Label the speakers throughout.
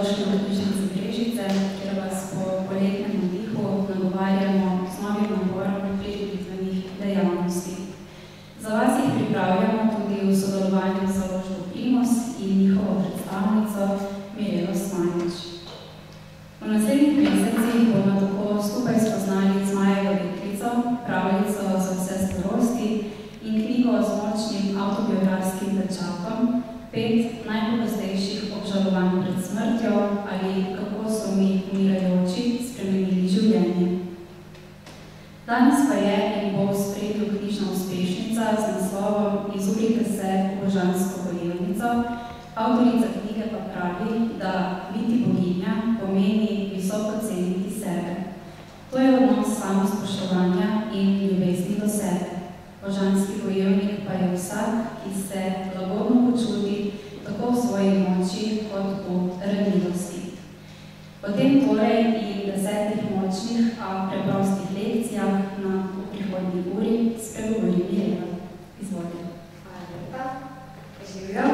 Speaker 1: dobrodošli v knjižnici Brežice, kjer vas po poletnem nadihu nagovarjamo z novim naborom prireditvenih dejavnosti. Za vas jih pripravljamo tudi v sodelovanju z založbo Primus in njihovo predstavnico Mirelo Smajnič. V naslednjih mesecih bomo tako skupaj spoznali Zmajevo deklico, pravljico za vse starosti in knjigo z močnim avtobiografskim pečatom, 5 najpogostejših obžalovanj pred smrtjo ali kako so mi umirajoči spremenili življenje. Danes pa je in bo v spredju knjižna uspešnica z naslovom Izurite se v božansko bojevnico. Avtorica knjige pa pravi, da biti boginja pomeni visoko ceniti sebe. To je odnos samospoštovanja in ljubezni do sebe. Božanski bojevnik pa je vsak, ki se lagodno počuti tako v svoji moči kot v ranljivosti. O tem torej in 10 močnih, a preprostih lekcijah v prihodnji uri spregovori Mirela. Izvolite.
Speaker 2: Hvala lepa. Živijo.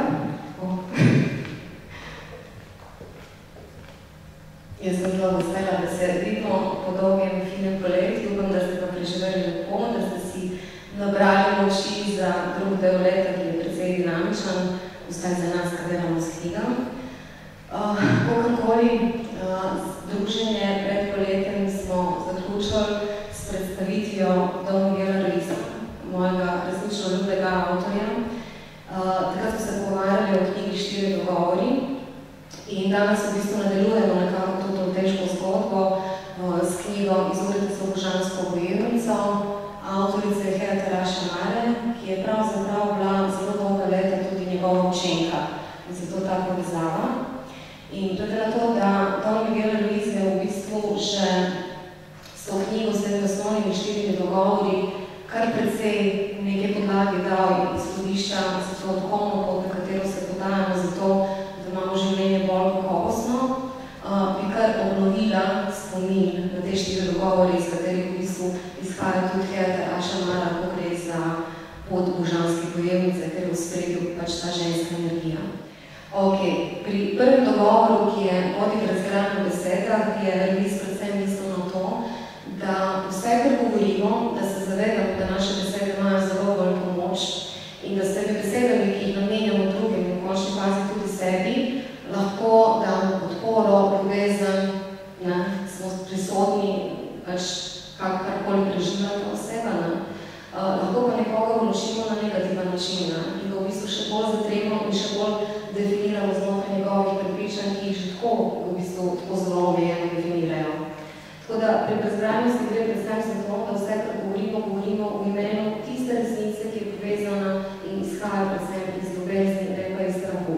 Speaker 2: Jaz sem zelo vesela, da se vidimo po dolgem finem poletju. Upam, da ste pa preživeli lepo, da ste si nabrali moči za drug del leta, ki je precej dinamičen, vstaj za nas, kaj delamo s knjigam. Kakorkoli druženje pred poletjem smo zaključili s predstavitvijo Don Miguela Ruiza, mojega resnično ljubega avtorja. Takrat smo se pogovarjali o knjigi 4 dogovori in danes v bistvu nadaljujemo nekako to težko zgodbo s knjigo Izurite se v božansko bojevnico. Avtorica je Hera Teraša Mare, ki je pravzaprav bila zelo dolga leta tudi njegova učenka in zato ta povezava. In glede na to, da Don Miguel Ruiz je v bistvu že s to knjigo s temi osnovnimi 4 dogovori kar precej neke podlage dal izhodišča za to odhodno pot, na katero se podajamo zato, da imamo življenje bolj kakovostno, bi kar obnovila spomin na te 4 dogovore, iz katerih v bistvu izhaja tudi Hera Teraša Mare, ko gre za pot božanske bojevnice, ker je v spredju pač ta ženska energija. Pri prvem dogovoru, ki je vodi k razgradnju beseda, je Ruiz predvsem mislil na to, da vse, kar govorimo, da se zavedamo, da naše besede imajo zelo veliko moč in da s temi besedami, ki jih namenjamo drugim in v končni fazi tudi sebi, lahko damo podporo, ljubezen, smo prisotni, pač karkoli preživljamo oseba, lahko pa nekoga vložimo na negativen način in ga v bistvu še bolj zatremo in še bolj definiramo znotraj njegovih prepričanj, ki jih že tako v bistvu tako zelo omejeno definirajo. Tako da pri razgradnjosti gre predvsem za to, da vse, kar govorimo v imenu tiste resnice, ki je povezana in izhaja predvsem iz ljubezni, ne pa iz strahu.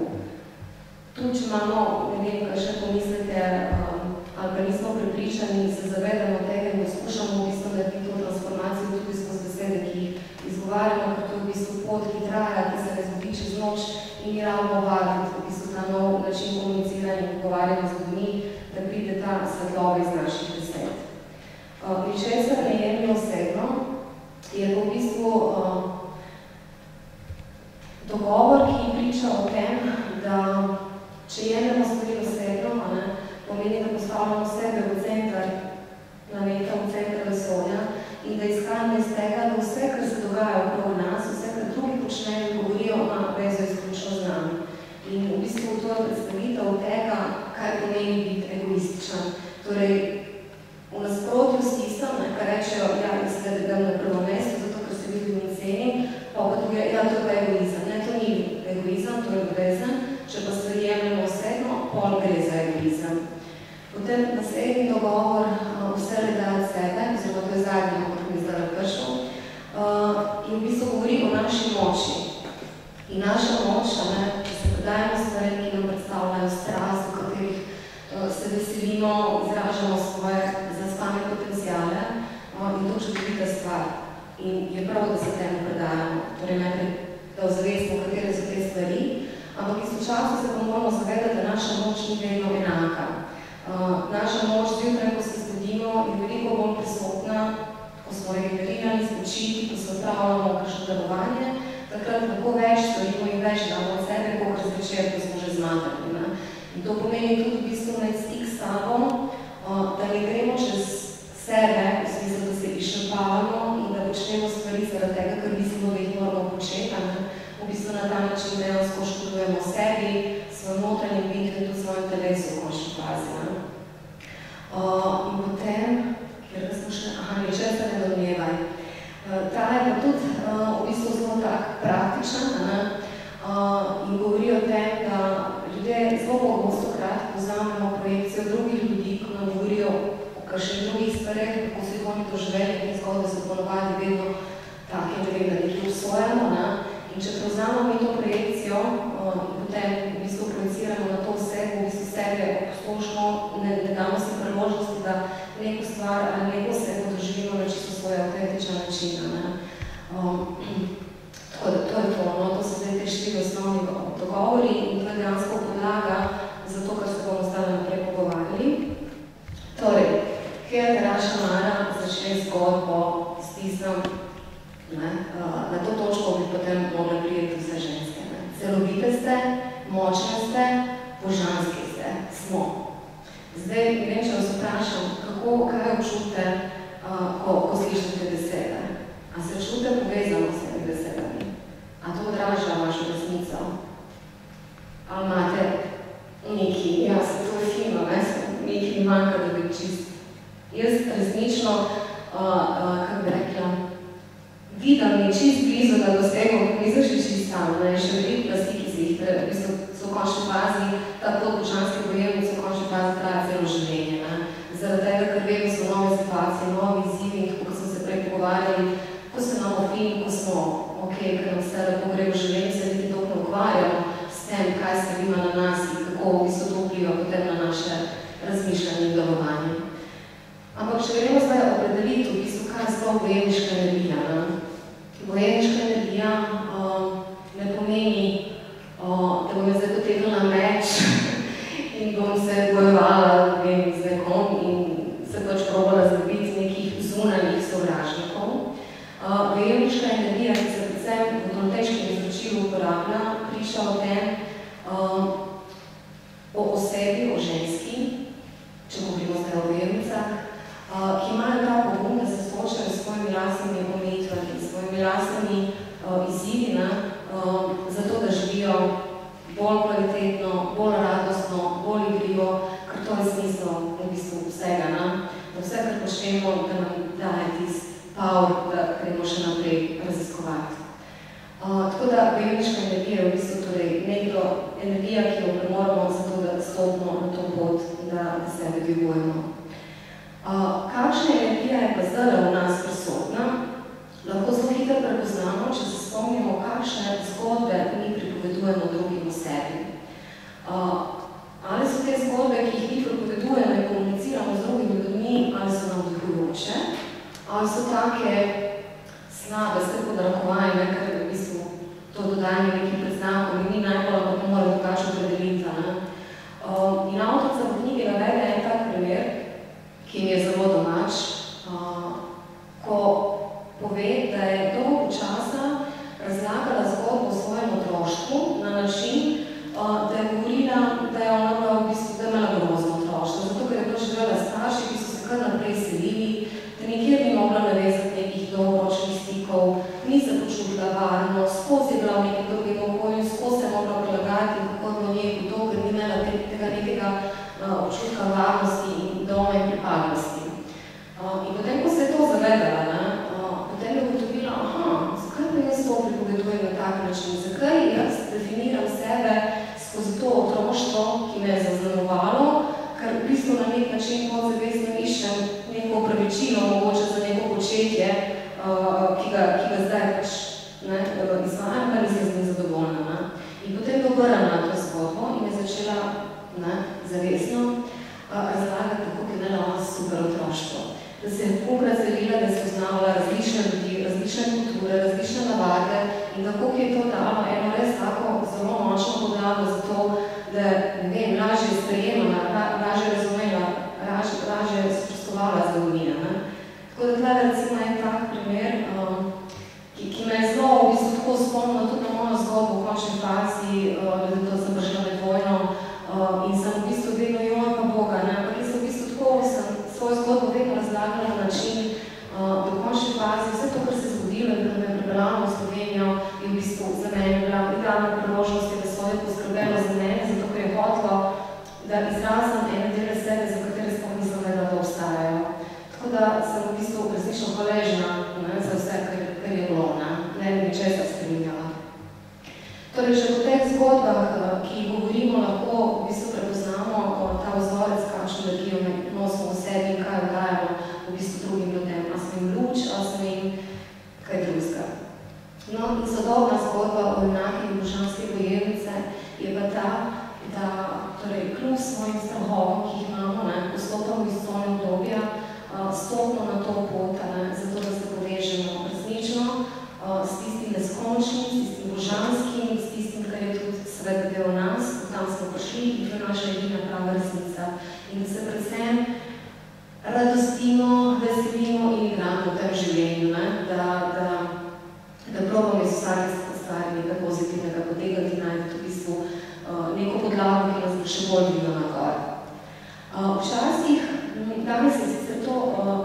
Speaker 2: Tu, če imamo, ne vem, kaj še pomislite, ali pa nismo prepričani, se zavedamo tega in poskušamo v bistvu narediti to transformacijo tudi skozi besede, ki jih izgovarjamo, ker to je v bistvu pot, ki traja, ki se ne zgodi čez noč in ni ravno vaditi, v bistvu ta nov način komuniciranja in pogovarjanja z ljudmi, da pride ta svetloba iz naših besed. Ničesar ne jemlje osebno je v bistvu dogovor, ki priča o tem, da če jemljamo stvari osebno, pomeni, da postavljamo sebe v center planeta, v center vesolja in da izhajamo iz tega, da vse, kar se dogaja okrog nas, vse, kar drugi počnejo, govorijo, ima vezo izključno z nami. In v bistvu to je predstavitev tega, kaj pomeni biti egoističen. Torej, v nasprotju s tistem, kar rečejo, ja, mislim, da dam na prvo mesto, zato ker se vidim in cenim, pa to je pa egoizem. Ne, to ni egoizem, to je ljubezen. Če pa stvari jemljamo osebno, pol gre za egoizem. Potem naslednji dogovor vse le daje od sebe, oziroma to je zadnji, kot mi zdaj prišel, in v bistvu govori o naši moči. In naša moč, če se predajamo stvari, ki nam predstavljajo strast, v katerih se veselimo, izražamo svoje zaspane potencijale, in to čudovita stvar. In je prav, da se temu predajamo, torej najprej, da ozavestimo, katere so te stvari, ampak istočasno se pa moramo zavedati, da naša moč ni vedno enaka. Naša moč zjutraj, ko se zbudimo, je veliko bolj prisotna, ko smo regenerirani, spočiti, ko se odpravljamo kakšno delovanje, takrat lahko več storimo in več damo od sebe, kot zvečer, ko smo že zmatrali. In to pomeni tudi v bistvu med stik s tabo, da ne gremo čez sebe, v smislu, da se izčrpavamo in da počnemo stvari zaradi tega, ker mislimo, da jih moramo početi. V bistvu na ta način dejansko škodujemo sebi, svojim notranjem bitju in tudi svojim telesu v končni fazi. In potem, kjer da smo še, ničer se ne domnevaj. Ta je pa tudi v bistvu zelo tak praktičen in govori o tem, da ljudje zelo pogostokrat povzamemo projekcijo drugih ljudi, ko nam govorijo o kakšnih drugih stvareh, kako so jih oni doživeli, in zgodbe so ponovadi vedno take, da vem, da nekaj usvojamo. In če prevzamemo to projekcijo in potem v bistvu projeciramo na to vse, v bistvu sebe splošno, ne damo si priložnosti, da neko stvar ali neko osebo doživimo na čisto svoj avtentičen način. Tako da to je to, to so zdaj te 4 osnovni dogovori in to je dejansko podlaga za to, kar se bomo zdaj naprej pogovarjali. Torej, Heja Teraša Mara začne zgodbo s tistem, na to točko bi potem mogli prijeti vse ženske. Celovite ste, močne ste, božanski ste, smo. Zdaj, ne vem, če vas vprašam, kaj občutite, ko slišite besede? A se čutite povezano s temi besedami? A to odraža vašo resnico? Ali imate neki, to je fino, neki manjka, da bi čist. Jaz resnično, kako bi rekla, vidim mi čist blizu, da do stego nisem še čist tam, še veliko plasti, ki si jih v bistvu so v končni fazi, ta pot božanske bojevnice v končni fazi traja celo življenje. Zaradi tega, ker vemo, so nove situacije, novi izzivi, kako smo se prej pogovarjali, ko se imamo film, ko smo, ker nam vse lepo gre v življenju, se niti dolgo ne ukvarjamo s tem, kaj se ima na nas in kako v bistvu to vpliva potem na naše razmišljanje in delovanje. Ampak če gremo zdaj opredeliti v bistvu, kaj je sploh bojevniška energija. Bojevniška energija ne pomeni, da bom zdaj potegnila meč in bom se bojevala z nekom in se pač probala zabiti nekih zunanjih sovražnikov. Bojevniška energija, ki se predvsem v kontextnem izročilu uporablja, priča o tem, o osebi, o ženski, če govorimo zdaj o bojevnicah, ki imajo ta pogum, da se soočajo s svojimi lastnimi omejitvami, s svojimi lastnimi izzivi, zato da živijo bolj kvalitetno, bolj radostno, bolj igrivo, ker to je smisel v bistvu vsega. Da vse, kar počnemo, da nam daje tisti power, da gremo še naprej raziskovati. Tako da bojevniška energija je v bistvu nekdo energija, ki jo premoramo zato, da stopimo na to pot, da sebe dvigujemo. Kakšna energija je pa zdaj v nas prisotna, lahko zelo hitro prepoznamo, če se spomnimo, kakšne zgodbe mi pripovedujemo drugim o sebi. Ali so te zgodbe, ki jih mi pripovedujemo in komuniciramo z drugimi ljudmi, ali so nam vdihujoče, ali so take slabe, vse podnarekovanje, ker v bistvu to dodajanje nekim predznakom in ni najbolj, ampak moramo drugače opredeliti. In avtorica v knjigi navede en tak primer, ki mi je zelo domač, ko pove, da je dolgo časa razlagala zgodbo o svojem otroštvu na način, da je govorila, da je ona bila v bistvu, da je imela grozno otroštvo, zato ker je bila živela starši, ki so se kar naprej selili, da nikjer ni mogla navezati nekih dolgoročnih stikov, ni se počutila varno, skozi je bila v nekem drugem okolju, skozi se je mogla prilagajati in kako je bilo njej hudo, ker ni imela tega nekega občutka varnosti in doma in pripadnosti. In potem, ko se je to zavedala, potem je ugotovila, zakaj pa jaz to pripovedujem na tak način, zakaj jaz definiram sebe skozi to otroštvo, ki me je zaznamovalo, ker v bistvu na nek način podzavestno iščem neko opravičilo, mogoče za neko početje, ki ga zdaj pač izvajam, pa nisem z njim zadovoljna. In potem je obrnila to zgodbo in je začela zavestno razlagati, kako je imela ona super otroštvo. Da se je punk razdelila, da je spoznavala različne ljudi, različne kulture, različne navade in kako je to dalo eno res tako zelo močno podlago za to, da je lažje sprejemala, lažje razumela, lažje spoštovala zgodovina. Tako da tle recimo je tak primer, ki me je zelo v bistvu tako spomnila tudi na mojo zgodbo v končni fazi, da sem prišla med vojno in sem Torej, že po teh zgodbah, ki jih govorimo, lahko v bistvu prepoznamo ta vzorec, kakšno energijo nosimo v sebi in kaj dajemo v bistvu drugim ljudem. A smo jim luč, a smo jim kaj drugega. No, in sodobna zgodba o junaki in božanske bojevnice je pa ta, da torej, kljub svojim strahovom, ki jih imamo, vstopamo iz cone obdobja, stopimo na to pot, zato da se povežemo resnično, s tistim neskončnim, s tistim božanskim, s tistim, kar je tudi svet del nas, tam smo prišli in to je naša edina prava resnica. In da se predvsem radostimo, veselimo in igramo v tem življenju, da probamo iz vsake stvari nekaj pozitivnega potegati in najti v bistvu neko podlago, ki nas bo še bolj dvignila na gor. Včasih, danes je sicer to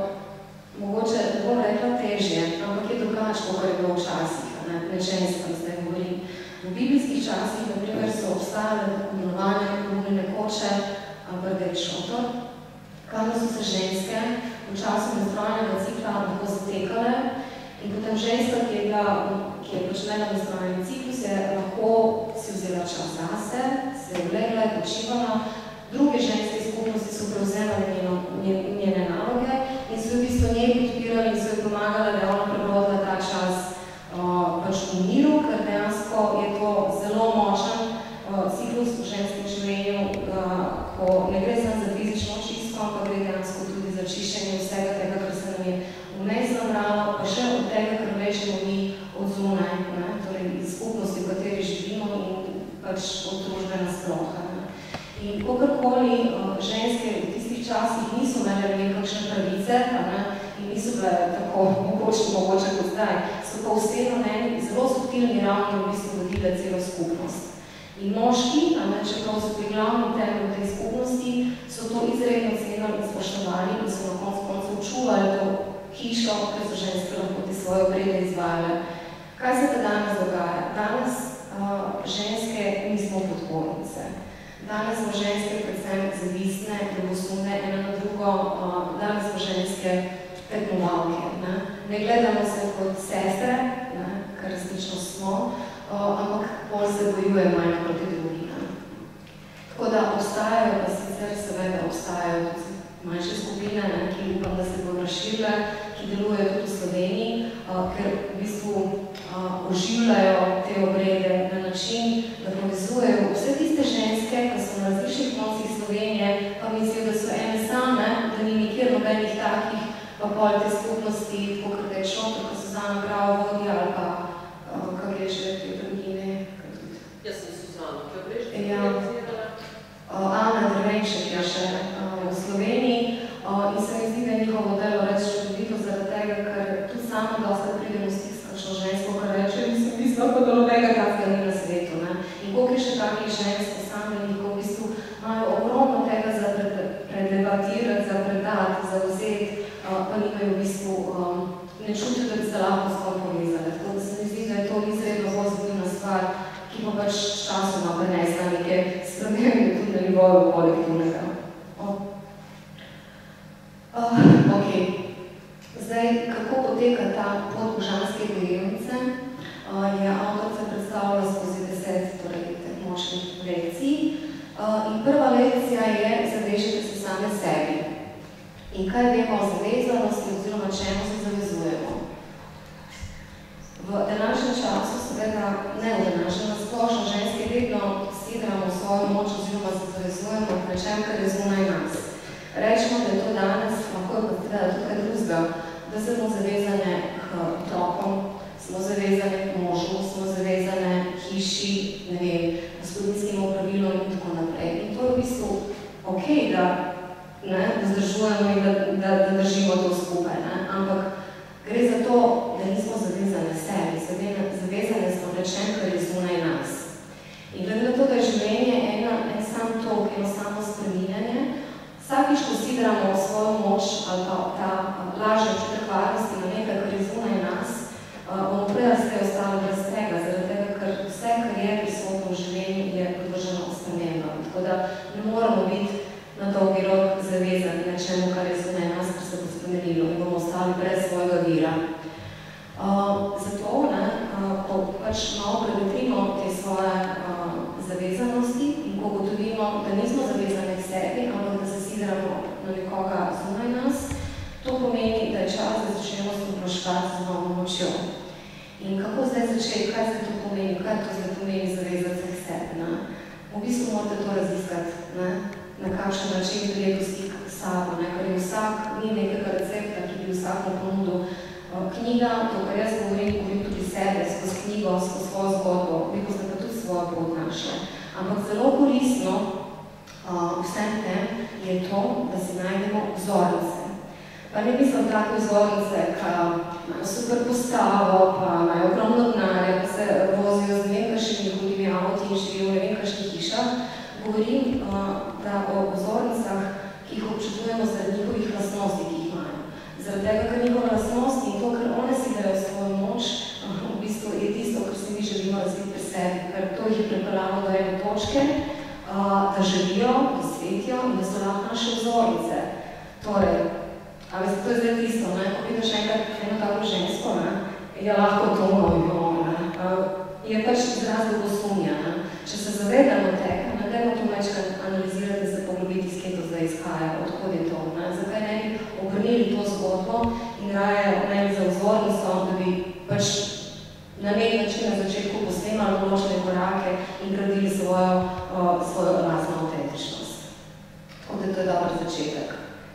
Speaker 2: mogoče bolj rekla težje, ampak je drugače, kar je bilo včasih, nečenskam zdaj govorim. V biblijskih časih, na primer, so obstajale tako imenovane kolumne koče, brdeč šotor, kamor so se ženske v času menstrualnega cikla lahko zatekale in potem ženska, ki je počela menstrualni ciklus, je lahko si vzela čas zase, se je ulegla in počivala. Druge ženske skupnosti so prevzemali njene naloge in so v bistvu njej podpirali in so jo pomagali, da je ona prebrodila ta čas pač v miru, ker dejansko je to zelo močen ciklus v ženskem življenju, ko ne gre samo za fizično čistko, ampak gre dejansko tudi za čiščenje vsega tega, kar se nam je vmes nabralo, pa še od tega, kar vlečemo mi od zunaj, torej iz skupnosti, v kateri živimo in pač od družbe nasploh. In kakorkoli ženske v tistih časih niso imele nekakšne pravice in niso bile tako mogoče kot zdaj, so pa vseeno meni zelo subtilni ravni v bistvu vodile celo skupnost. In moški, čeprav so pri glavnem temelju tej skupnosti, so to izredno cenili in spoštovali in so na koncu čuvali to hišo, ker so ženske lahko te svoje obrede izvajale. Kaj se pa danes dogaja? Danes ženske nismo podpornice. Danes smo ženske predvsem zavistne, ljubosumne, ena na drugo, danes smo ženske tekmovalke. Ne gledamo se kot sestre, kar resnično smo, ampak bolj se bojujemo ena proti drugi. Tako da obstajajo, pa sicer seveda obstajajo tudi manjše skupine, ki upam, da se bodo razširile, ki delujejo tudi v Sloveniji, ker v bistvu oživljajo te obrede na način, da povezujejo vse tiste ženske, ki so na različnih koncih Slovenije, pa mislijo, da so ene same, da ni nikjer nobenih takih, pa pol te skupnosti, tako kot je šotor, ko Suzana Grau vodi, ali pa kaj gre že te drugine.
Speaker 3: Jaz sem Suzana, kaj gre že?
Speaker 2: Ana Drevenšek je še v Sloveniji in se mi zdi, da je njihovo delo reč čudovito zaradi tega, ker tudi sama dosta pridem v stik s kakšno žensko, kar reče, mislim, pa da novega takega ni na svetu. In koliko je še takih žensk posameznih, ko v bistvu imajo ogromno tega za predebatirati, za predati, za vzeti, pa nimajo v bistvu ne čutijo, da bi se lahko s kom povezali. Tako da se mi zdi, da je to izredno pozitivna stvar, ki pa pač časoma prenesla neke spremembe tudi na nivoju kolektivnega. Zdaj, kako poteka ta pot božanske bojevnice, je avtorica predstavila skozi 10 teh močnih lekcij. In prva lekcija je zavežite se same sebi. In kaj vemo o zavezanosti oziroma čemu se zavezujemo? V današnjem času, seveda ne v današnjem, splošno ženske vedno sidramo svojo moč oziroma se zavezujemo nečem, kar je zunaj nas. Rečemo, da je to danes, lahko je pa tudi kaj drugega, da smo zavezane k otrokom, smo zavezane k možu, smo zavezane hiši, ne vem, gospodinskim opravilom in tako naprej. In to je v bistvu ok, da vzdržujemo in da držimo to skupaj, ampak gre za to, da nismo zavezane sebi, zavezane smo nečem, kar je zunaj nas. In glede na to, da je življenje en sam tok, eno samo spreminjanje, vsakič, ko sidramo svojo moč ali pa ta lažja občutek varnosti na nekaj, kar je zunaj nas, bomo prej ste ostali brez tega, zaradi tega, ker vse, kar je prisotno v življenju, je podvrženo spremembam. Tako da ne moramo biti na dolgi rok zavezani nečemu, kar je zunaj nas, kar se bo spremenilo in bomo ostali brez svojega vira. Zato, ko pač malo prevetrimo te svoje da nismo zavezani k sebi, ampak da se sidramo na nekoga zunaj nas, to pomeni, da je čas, da začnemo sploščati z novo močjo. In kako zdaj začeti, kaj zdaj to pomeni, kaj to zdaj pomeni zavezati se k sebi? Ne? V bistvu morate to raziskati, ne? Na kakšen način prije stik s sabo, ne? Ker je vsak, ni nekega recepta, ki bi vsakmu ponudil. Knjiga, to, kar jaz govorim tudi sebe, skozi knjigo, skozi svojo zgodbo, vi boste pa tudi svojo pot našli. Ampak zelo koristno vsem tem je to, da si najdemo vzornice. Pa ne mislim take vzornice, ki imajo super postavo, pa imajo ogromno denarja, pa se vozijo z ne vem kakšnimi hudimi avti in živijo v ne vem kakšnih hišah. Govorim da o vzornicah, ki jih občutujemo zaradi njihovih lastnosti, ki jih imajo. Zaradi tega, ker njihove lastnosti in to, ker one si dajo svojo moč, v bistvu je tisto, kar si mi želimo razviti pri sebi, ker to jih je pripeljalo do ene točke, da živijo, da svetijo in da so lahko naše vzornice. Torej, a veste, to je zdaj tisto, ne? Ko vidiš enkrat eno tako žensko, ne? Je lahko to novo, ne? Je pač izraz dolgosumja, ne? Če se zavedamo tega, ne dajmo to večkrat analizirati in se poglobiti, s kje to zdaj izhaja, odkud je to, ne? Zakaj ne bi obrnili to zgodbo in raje ne bi za vzornico, da bi pač na nek način na začetku posnemali določene korake in gradili svojo lastno avtentičnost. Tako da to je dober začetek.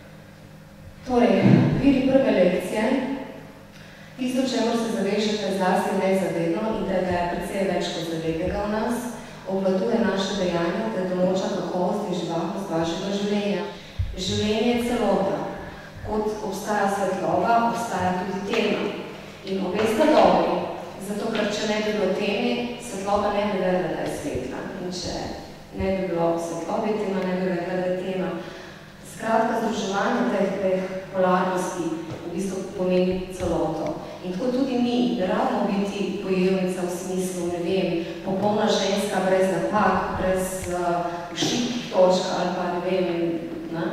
Speaker 2: Torej, viri prve lekcije, tisto, čemu se zavežete zlasti nezavedno in da je precej več kot zavednega v nas, obvladuje naše dejanje, da določa kakovost in živahnost vašega življenja. Življenje je celota. Kot obstaja svetloba, obstaja tudi tema. In obe sta dobri, zato ker če ne bi bilo teme, svetloba ne bi vedela, da je svetla. In če ne bi bilo svetlobe, tema ne bi vedela, da je tema. Skratka, združevanje teh polarnosti v bistvu pomeni celoto. In tako tudi mi ne rabimo biti bojevnica v smislu, ne vem, popolna ženska brez napak, brez šibkih točk ali pa ne vem, ne?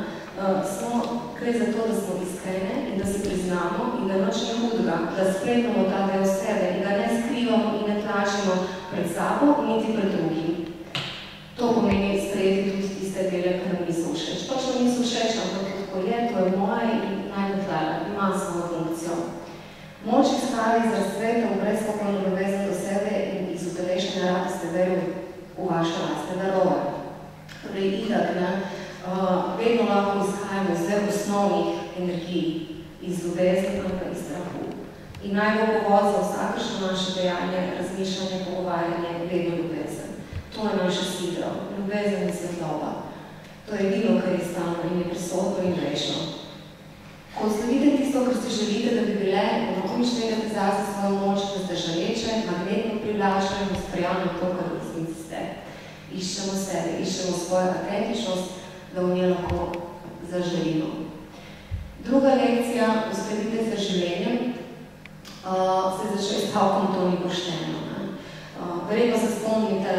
Speaker 2: Gre za to, da smo iskrene in da si priznamo in da nič ni hudega, da sprejmemo ta del sebe in da ne skrivamo in ne tlačimo pred sabo, niti pred drugim. To pomeni sprejeti tudi tiste dele, ki nam niso všeč. Točno niso všeč, ampak tako je, to je moje in najbotlala, ima svojo funkcijo. Moč izhaja iz razcvetov brezpokojno dovezan do sebe in iz utelešne radosti veru v vaše lastne darove. Torej, itak, ne, vedno lahko izhajamo iz dveh osnovnih energij, iz ljubezni ali pa iz strahu. In najbolj povod za vsakršno naše dejanje, razmišljanje, pogovarjanje, vedno ljubezen. To je naše sidro, ljubezen in svetloba. To je edino, kar je stalno in je prisotno in rečno. Ko sledite tisto, kar si želite, da bi bile, pomišljene zase svojo moč, da ste žaleče, magnetno privlačene, da sprejavno to, kar v resnici ste. Iščemo sebe, iščemo svojo autentičnost, da v nje lahko zaželimo. Druga lekcija, uskladite se življenjem, se začne s stavkom, to ni pošteno. Verjetno se spomnite,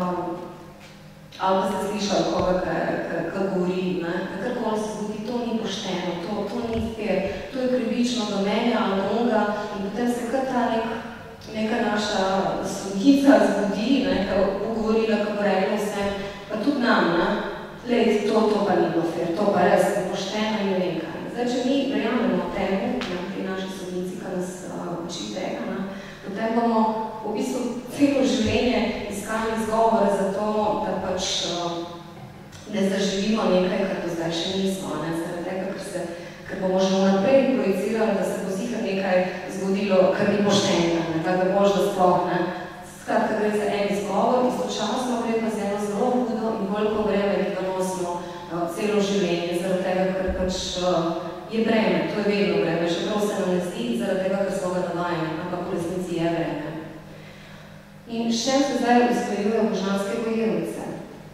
Speaker 2: ali pa ste slišali koga, ki govori, kakorkoli se zgodi, to ni pošteno, to ni fair, to je krivično do mene ali do onega in potem se kar ta neka naša slunkica zgodi, ki bo govorila, ko bo rekla vsem, pa tudi nam, lej, to pa ni bilo fair, to pa res ni pošteno in ne vem kaj. Zdaj, če mi verjamemo temu, pri naši sodnici, ki nas uči tega, potem bomo v bistvu celo življenje iskali izgovore za to, da pač ne zaživimo nekaj, kar do zdaj še nismo, zaradi tega, ker bomo že vnaprej projicirali, da se bo sicer nekaj zgodilo, kar ni poštenega, tako da možda sploh, Skratka, gre za en izgovor, istočasno gre pa za eno zelo hudo in veliko breme, ki ga nosimo celo življenje, zaradi tega, ker pač je breme, to je vedno breme, še prav se nam ne zdi, zaradi tega, ker smo ga navajeni, ampak v resnici je breme. In s čem se zdaj usklajujejo božanske bojevnice?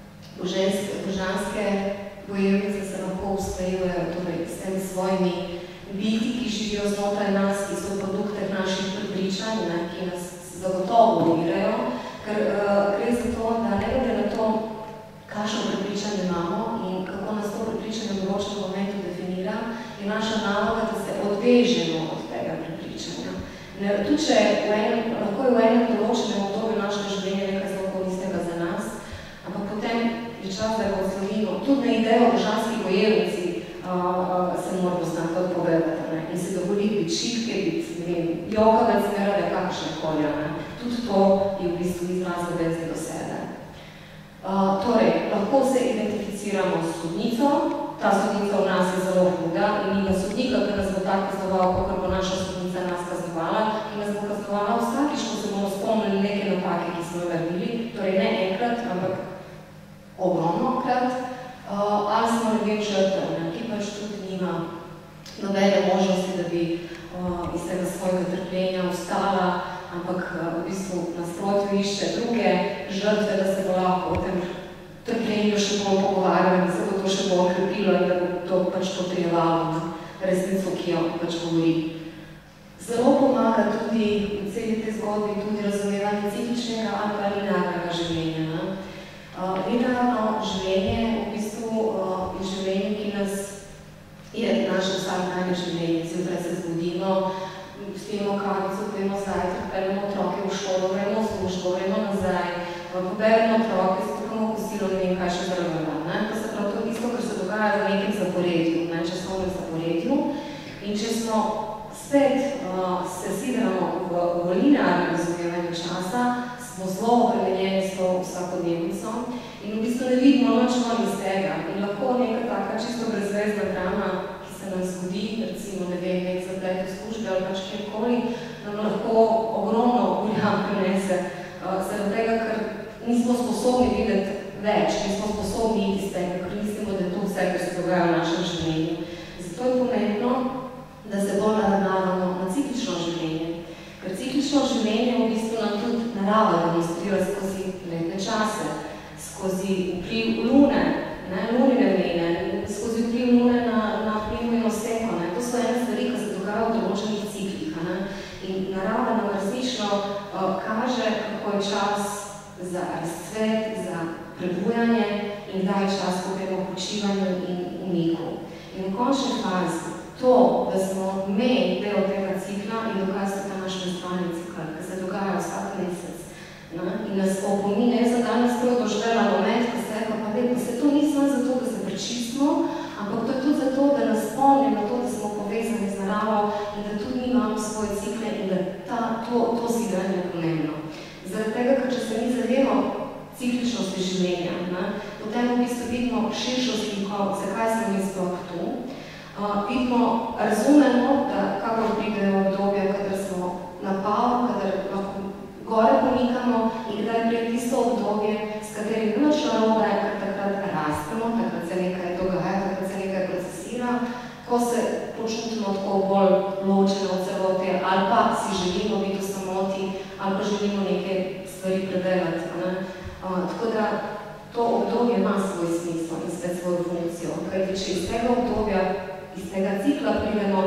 Speaker 2: Božanske bojevnice se lahko usklajujejo torej s temi svojimi biti, ki živijo znotraj nas, ki so produkte naših prepričanj, ki nas zagotovo umirajo, ker gre za to, da ne glede na to, kakšno prepričanje imamo in kako nas to prepričanje v določenem momentu definira, je naša naloga, da se odvežemo od tega prepričanja. Tudi če lahko je v enem določenem obdobju našega življenja nekaj zelo koristnega za nas, ampak potem je čas, da ga tudi na idejo božanski bojevnici se moramo znati odpovedati in se dovoliti biti šibke, biti jokavec, nerade kakšne kolja. Tudi to je v bistvu izraz ljubezni do sebe. Torej, lahko se identificiramo s sodnico, ta sodnica v nas je zelo huda in ni na sodnika, ki nas bo tako kaznoval, kakor bo naša sodnica nas kaznovala in nas bo kaznovala vsakič, ko se bomo spomnili neke napake, ki smo jo naredili, torej ne enkrat, ampak ogromnokrat, ali smo ljudem žrtev, ki pač tudi nima nobene možnosti, da bi iz tega svojega trpljenja vstala, ampak v bistvu nasprotju išče druge žrtve, da se bo lahko o tem trpljenju še bolj pogovarjali, da se bo to še bolj okrepilo in da bo to pač potrjevalo na resnico, ki jo pač govori. Zelo pomaga tudi v celi tej zgodbi tudi razumevanje cikličnega ali pa linearnega življenja. Linearno življenje v bistvu je življenje, ki nas je naše vsakdanje življenje. Zjutraj se zbudimo, spijemo kavico, pijemo zajtrk, peljemo otroke v šolo, gremo v službo, gremo nazaj, poberemo otroke, skupamo kosilo, ne vem kaj še zarabila. To se prav to isto, kar se dogaja v nekem zaporedju, časovnem zaporedju. In če smo spet se sidramo v linearnem razumevanju časa, smo zelo obremenjeni s to vsakodnevnico in v bistvu ne vidimo nič manj iz tega. In lahko neka taka čisto brezvezna drama, ki se nam zgodi, recimo, ne vem, nek zaplet v službi ali pač kjerkoli, nam lahko ogromno uljam prinese, zaradi tega, ker nismo sposobni videti več, nismo sposobni iti iz tega, ker mislimo, da je to vse, kar se dogaja v našem življenju. Zato je pomembno, da se bolj naravnavamo na ciklično življenje. Ker ciklično življenje v bistvu nam tudi narava demonstrira skozi letne čase, skozi vpliv lune, lunine mene, skozi vpliv lune na vplivno seko. To so ene stvari, ki se dogajajo v določenih ciklih. In narava nam resnično kaže, kako je čas za razcvet, za prebujanje in kdaj je čas, ko gremo v počivanju in umiku. In v končni fazi to, da smo mi del tega cikla in dokaz ta naš menstrualni cikl, ki se dogaja vsak mesec. In nas opomine, jaz sem danes prav doživela moment, ko se rekla, pa vem, se to ni samo zato, da se prečistimo, ampak to je tudi zato, da nas spomnim na to, da smo povezani z naravo in da tudi mi imamo svoje cikle in da to sidrajanje je pomembno. Zaradi tega, ker če se mi zavemo cikličnosti življenja, potem v bistvu vidimo širšo sliko, zakaj smo mi sploh tu. Vidimo, razumemo, da kako pridejo obdobje, kadar smo na pol, kadar lahko gore pomikamo in kdaj prije tisto obdobje, s katerim nič narobe, ker takrat rastemo, takrat se nekaj dogaja, takrat se nekaj procesira, ko se počutimo tako bolj ločeno od celote ali pa si želimo biti v samoti ali pa želimo neke stvari predelati. Tako da to obdobje ima svoj smisel in spet svojo funkcijo. Kajti, če iz tega obdobja, iz tega cikla pridemo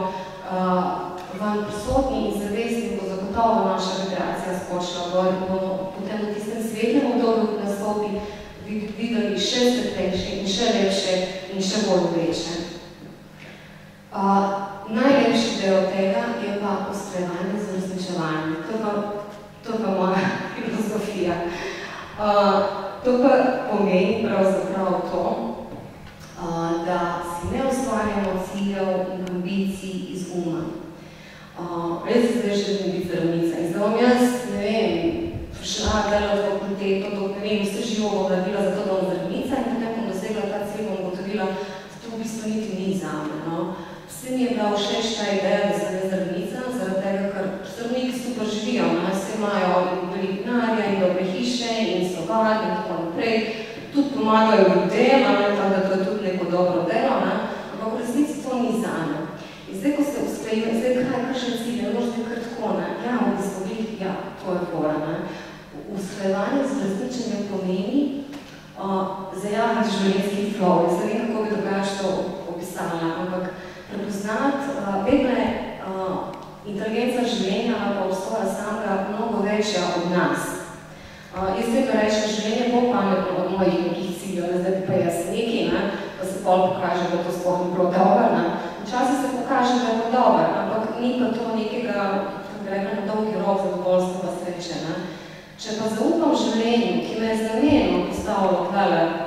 Speaker 2: vam prisotni in zavestni, bo zagotovo naša vibracija skočila gor in bomo potem v tistem svetlem obdobju nastopi videli še svetlejše in še lepše in še bolj vleče. Najlepši del tega je pa usklajevanje z uresničevanjem. To je pa moja filozofija. To pa pomeni pravzaprav to, da si ne ustvarjamo ciljev in ambicij iz uma. Res se zdaj želim biti zdravnica in zdaj bom jaz, ne vem, šla delati v fakulteto, dok ne vem, vse živo bom naredila za to, da bom zdravnica in potem bom dosegla ta cilj, bom ugotovila, da to v bistvu niti ni zame. Vse mi je bila všeč ta ideja, da sem zdravnica, zaradi tega, ker zdravniki super živijo, vse imajo veliko denarja in dobre hiše in so varni in tako naprej, tudi pomagajo ljudem, da to je tudi neko dobro delo, ampak v resnici to ni zame. In zdaj, ko se usklajuje, zdaj kaj kakšen cilj, ne možete kar tako, ja, v bistvu glih, ja, to je fora. Usklajevanje z resničenjem pomeni zajaviti življenjski flow. Jaz ne vem, kako bi drugače to opisala, ampak prepoznati, vedno je inteligenca življenja ali pa obstoja samega mnogo večja od nas. Jaz vedno rečem, življenje bo pametno od mojih nekih ciljev, zdaj bi pa jaz nekaj, pa se pol pokaže, da to sploh ni bilo dobro. Včasih se pokaže, da je to dobro, ampak ni pa to nekega, kako bi rekla, na dolgi rok zadovoljstva pa sreče. Če pa zaupam življenju, ki me je z namenom postavilo tukaj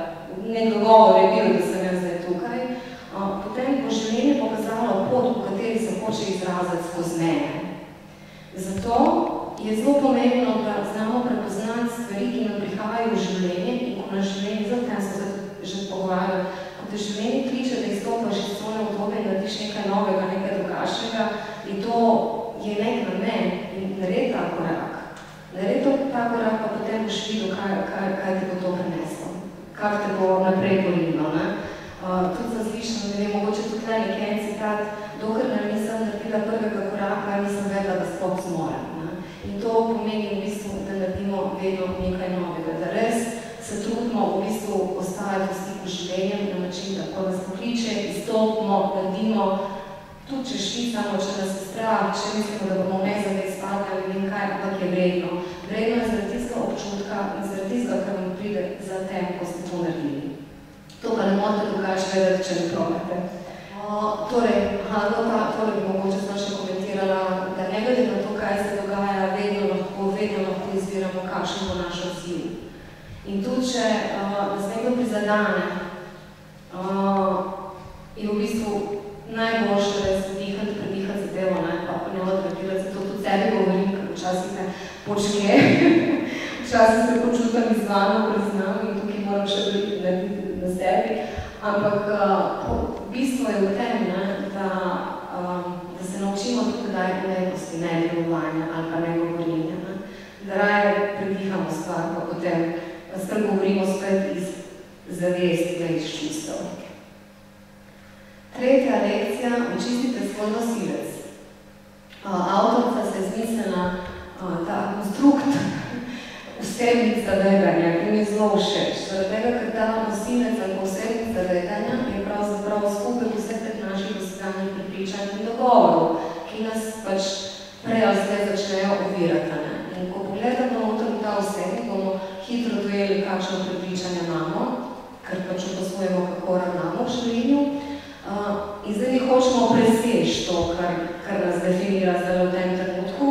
Speaker 2: nek dogovor je bil, da sem jaz zdaj tukaj, potem bo življenje pokazalo pot, v kateri se hoče izraziti skozi mene. Zato je zelo pomembno, da znamo prepoznati stvari, ki nam prihajajo v življenje in ko na življenje, zato tem smo se že pogovarjali, ko te življenje kliče, da izstopaš iz cone obdobja in narediš nekaj novega, nekaj drugačnega, in to je nek namen in naredi ta korak. Naredi ta korak, pa potem boš videl, kaj ti bo to prineslo, kak te bo naprej bolilo. Tudi sem slišala, ne vem, mogoče tudi tukaj nekaj en citat, dokler nisem naredila prvega koraka, nisem vedela, da sploh zmorem. In to pomeni v bistvu, da naredimo vedno nekaj novega, da res se trudimo v bistvu ostajati v stiku z življenjem na način, da ko nas pokliče, izstopimo, naredimo, tudi če švicamo, če nas je strah, če mislimo, da bomo nezadej spadali, ne vem kaj, ampak je vredno. Vredno je zaradi tistega občutka in zaradi tistega, kar vam pride za tem, ko ste to naredili. To pa ne morate drugače vedeti, če ne probate. Torej, bi mogoče sem še komentirala, da ne glede na to, kaj se dogaja, vedno lahko izbiramo, kakšen bo naš odziv. In tudi, če nas nekdo prizadane, je v bistvu najboljše, da se predihati zadevo, pa ne odreagirati, zato tudi sebi govorim, ker včasih me počne, včasih se počutam izvano, priznam in tukaj moram še narediti na sebi, ampak bistvo je v tem, da se naučimo tudi kdaj nekosti, ne delovanja ali pa ne govorinja, da raje predihamo stvar, pa potem govorimo spet iz zavesti, iz čustev. Tretja lekcija, očistite svoj nosilec. Avtorica se je zmislila ta konstrukt osebnica vedanja, ki mi je zelo všeč. Zaradi tega, ker ta nosilec ali osebnica vedanja je pravzaprav skupaj vseh teh naših dosedanjih prepričanj in dogovorov, ki nas pač prej ali slej začnejo ovirati. In ko pogledamo noter ta osebnik, bomo hitro dojeli, kakšno prepričanje imamo, ker pač opazujemo, kako ravnamo v življenju. In zdaj mi hočemo preseči to, kar nas definira zdaj v tem trenutku.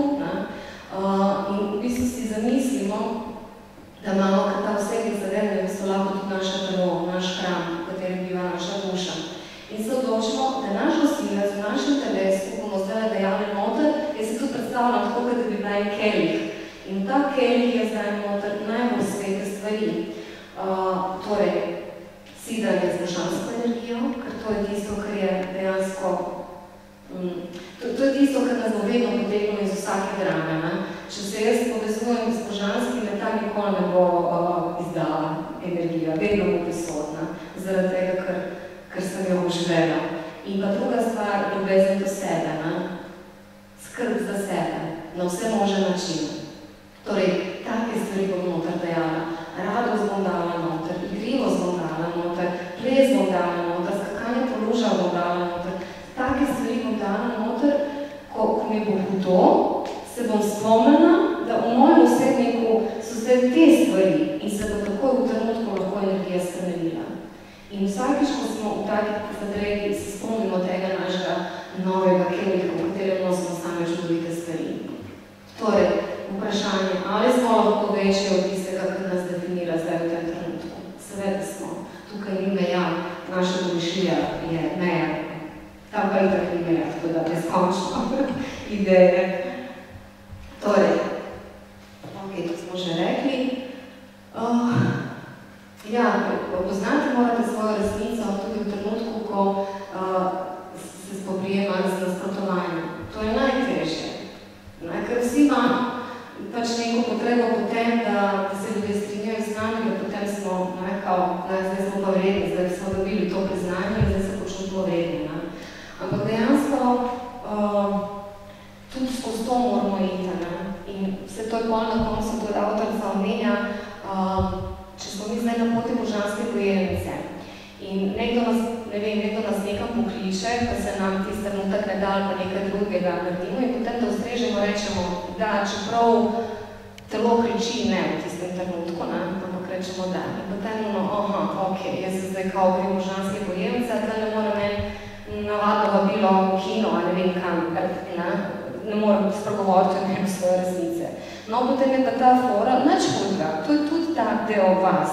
Speaker 2: In v bistvu si zamislimo, da imamo, ker ta osebnik zavedanje, da so lahko tudi naše telo, naš hram, v katerem biva naša duša. In se odločimo, da naš nosilec v našem telesu bomo zdaj dejali noter, jaz si tudi predstavljam tako, da bi bila en kelih. In ta kelih je zdaj noter najbolj svete stvari. Torej, sidanje z božansko energijo, ker to je tisto, kar je dejansko, to je tisto, kar nas bo vedno potegnilo iz vsake drame. Če se jaz povezujem z božanskim, ta nikoli ne bo izdala energija, vedno bo prisotna, zaradi tega, ker sem jo uživela. In pa druga stvar, ljubezen do sebe, skrb za sebe, na vse možne načine. Torej, take stvari bom noter dejala. Radost bom dala noter, igrivost bom dala noter, ples bom dala noter, skakanje po lužah bom dala noter. Take stvari bom dala noter, ko mi bo hudo, se bom spomnila, da v mojem osebniku so se te stvari in se bo takoj v trenutku lahko energija spremenila. In vsakič, ko smo v takih zadregi, se spomnimo tega našega novega kelika, v katerem nosimo same čudovite stvari. Torej, vprašanje, ali smo lahko večji od tistega, kar nas definira zdaj v tem trenutku? Seveda smo. Tukaj ni meja, naša domišljija je meja. Tam pa itak ni meja, tako da neskončno ideje. Torej, to smo že rekli. Poznati morate svojo resnico tudi v trenutku, ko se spoprijemali z nasprotovanjem. To je najtežje. Ker vsi imamo pač neko potrebo potem, da se ljudje strinjajo z nami, da potem smo, zdaj smo pa vredni, zdaj smo dobili to priznanje in zdaj se počutimo vredni. Ampak dejansko tudi skozi to moramo iti. In vse to je pol na koncu, tudi avtorica omenja, če smo mi zdaj na poti božanske bojevnice in nekdo nas nekam pokliče, pa se nam tisti trenutek ne da ali pa nekaj drugega naredimo in potem da ustrežemo rečemo, da čeprav telo kriči ne v tistem trenutku, ampak rečemo da. In potem jaz se zdaj kao pri božanske bojevnice, da ne morem navadno vabilo v kino, ali ne vem kam, ne morem spregovoriti o njem svoje resnice. No, potem je pa ta fora, nič hudega, to je tudi ta del vas.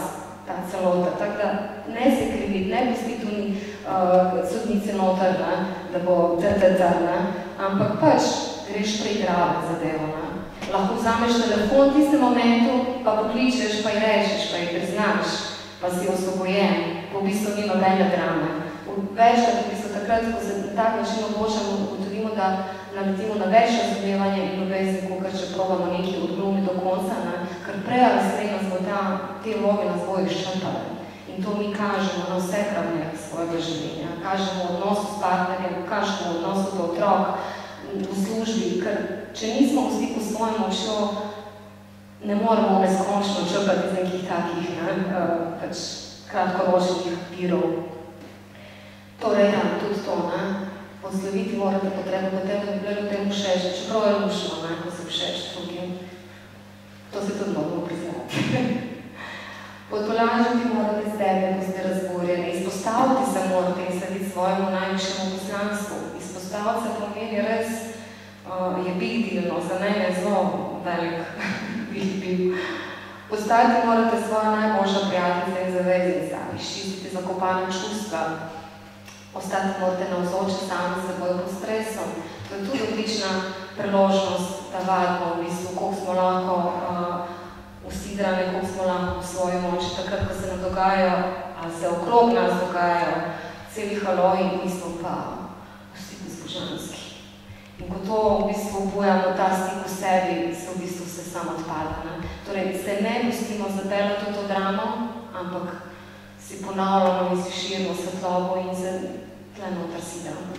Speaker 2: ta celota. Tako da ne se kriviti, ne pusti tu ni sodnice noter, da bo ampak pač greš preigravati zadevo. Lahko vzameš telefon v tistem momentu, pa pokličeš, pa ji rečeš, pa ji priznaš, pa si osvobojen, pa v bistvu ni nobene drame. Večkrat, v bistvu takrat, ko se na tak način obožamo, ugotovimo, da naletimo na več razumevanja in ljubezni, kakor če probamo nekaj odglumi do konca, ker prej ali slej nas bo te vloge nas bo izčrpale. In to mi kažemo na vseh ravneh svojega življenja. Kažemo v odnosu s partnerjem, kažemo v odnosu do otrok, v službi, ker če nismo v stiku s svojim močjo, ne moramo neskončno črpati iz nekih takih kratkoročnih virov. Torej, tudi to, posloviti morate potrebo, potem da bi bilo temu všeč, čeprav je rušno, ko se všeč drugim. To se tudi moramo priznati. Potolažiti morate sebe, ko ste razburjeni, izpostaviti se morate in slediti svojemu najvišjemu poslanstvu. Izpostaviti se pomeni res je big deal, za mene je zelo velik big deal. Postaviti morate svoja najboljša prijateljica in zaveznica, izčistiti zakopane čustva. Ostati morate navzoči sami s seboj pod stresom. To je tudi odlična priložnost, da vadimo v bistvu, koliko smo lahko usidrani, koliko smo lahko v svoji moči, takrat, ko se nam dogajajo, ali se okrog nas dogajajo celi haloji, mi smo pa vsi bezbožanski. In ko to v bistvu obujamo, ta stik v sebi, se v bistvu se samo odpada. Torej, se ne pustimo zapeljati v to dramo, ampak si ponavljamo in si širimo svetlobo in se tle noter si damo.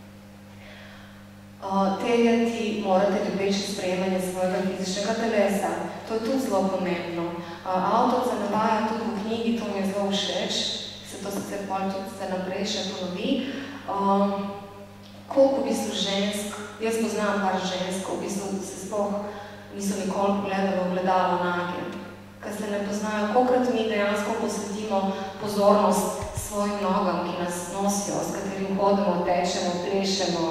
Speaker 2: Terjati morate ljubeče sprejemanje svojega fizičnega telesa. To je tudi zelo pomembno. Avtor se navaja tudi v knjigi, to mi je zelo všeč, se to sicer pol tudi se naprej še ponovi. Koliko v bistvu žensk, jaz poznam par žensk, v bistvu se sploh niso nikoli pogledali v ogledalo nage. Ker se ne poznajo, kolikrat mi dejansko posvetimo pozornost svojim nogam, ki nas nosijo, s katerim hodimo, tečemo, plešemo,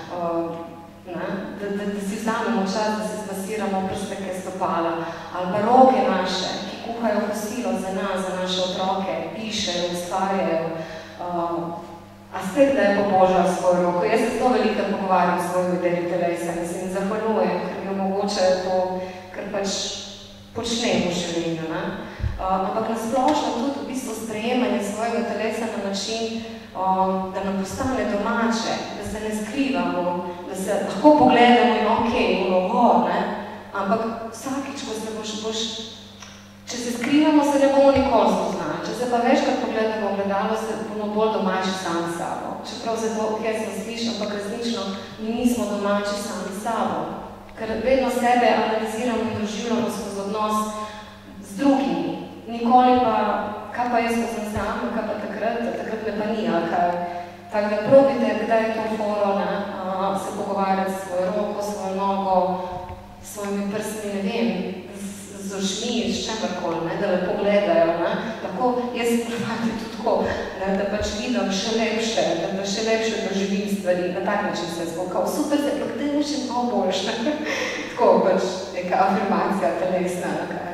Speaker 2: da si vzamemo čas, da si spasiramo prsteke stopala, ali pa roke naše, ki kuhajo kosilo za nas, za naše otroke, pišejo, ustvarjajo. A ste kdaj pobožali svojo roko? Jaz se zelo veliko pogovarjam s svojimi deli telesa in se jim zahvaljujem, ker mi omogočajo to, ker pač počnemo v življenju. Ampak nasplošno tudi v bistvu sprejemanje svojega telesa na način, da nam postane domače, da se ne skrivamo, da se lahko pogledamo in okej, ampak vsakič, ko se boš, če se skrivamo, se ne bomo nikoli spoznali. Če se pa večkrat pogledamo ogledalo, se bomo bolj domači sami s sabo. Čeprav se to, kjer sem slišal, ampak resnično mi nismo domači sami s sabo. Ker vedno sebe analiziramo in doživljamo skozi odnos z drugimi. Nikoli pa, kaj pa jaz poznam sam, kaj pa takrat me pa ni, ali kaj. Tako da probite, kdaj je to foro, se pogovarjati s svojo roko, svojo nogo, s svojimi prstmi, ne vem, z očmi, s čemarkoli, da lepo gledajo. Tako, jaz pravim tudi tako, da pač vidim še lepše, da pa še lepše doživim stvari, na tak način se spokal. Super se, pa kdaj še malo boljš. Tako pač neka afirmacija telesna.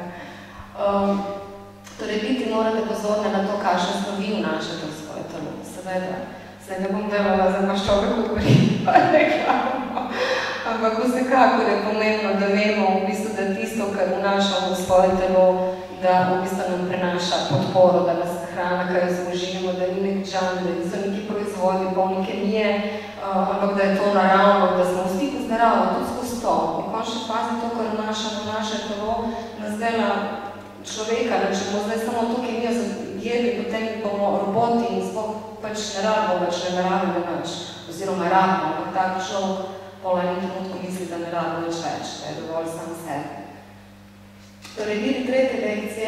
Speaker 2: Torej, biti morate pozorne na to, kakšne snovi vnašate v svoje telo. Seveda, se ne bom delala za maščobe, ko govorim, pa reklamo. Ampak vsekakor je pomembno, da vemo, v bistvu, da tisto, kar vnašamo v svoje telo, da v bistvu nam prenaša podporo, da nas hrana, kar jo zbožimo, da ni nek džan, da niso neki proizvodi, polni kemije, ampak da je to naravno, da smo v stiku z naravno, tudi skozi to. V končni fazi to, kar vnašamo v naše telo, nas dela človeka, da če bomo zdaj samo to kemijo jedli, potem bomo roboti in sploh pač ne rabimo več, ne rabimo več, oziroma rabimo, ampak tak človek pol enem trenutku misli, da ne rabimo več, da je dovolj sam sebi. Torej, vidi tretje lekcije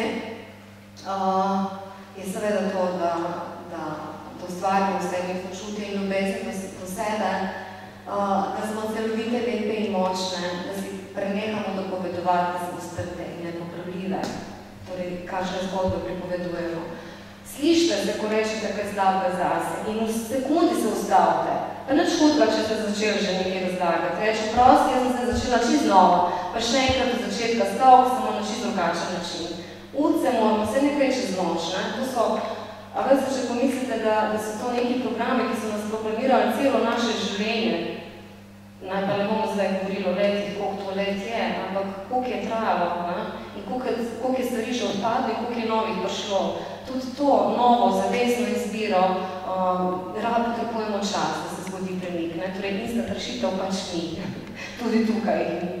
Speaker 2: je seveda to, da ustvarimo vsemi počutje in ljubezni do sebe, da smo celovite, lepe in močne, da si prenehamo dopovedovati, da smo strte in nepopravljive. Torej, kakšne zgodbe pripovedujemo. Slište se, ko rečete kaj stavka zase in v sekundi se ustavite. Pa nič hudba, če ste začeli že nekaj razlagati. Reče, prosti, jaz sem se začela čisto novo, pa še enkrat od začetka stavka, samo na čisto drugačen način. Urce moramo, se nekaj čez noč, noč, ne? To so, a veste, če pomislite, da so to neki programi, ki so nas programirali celo naše življenje, pa ne bomo zdaj govorili o letih, koliko to let je, ampak koliko je trajalo, ne? In koliko je stvari že odpadlo in koliko je novih prišlo. Tudi to novo, zavestno izbiro, rado potrebujemo čas, da se zgodi premik, ne? Torej, instant rešitev pač ni, tudi tukaj ni.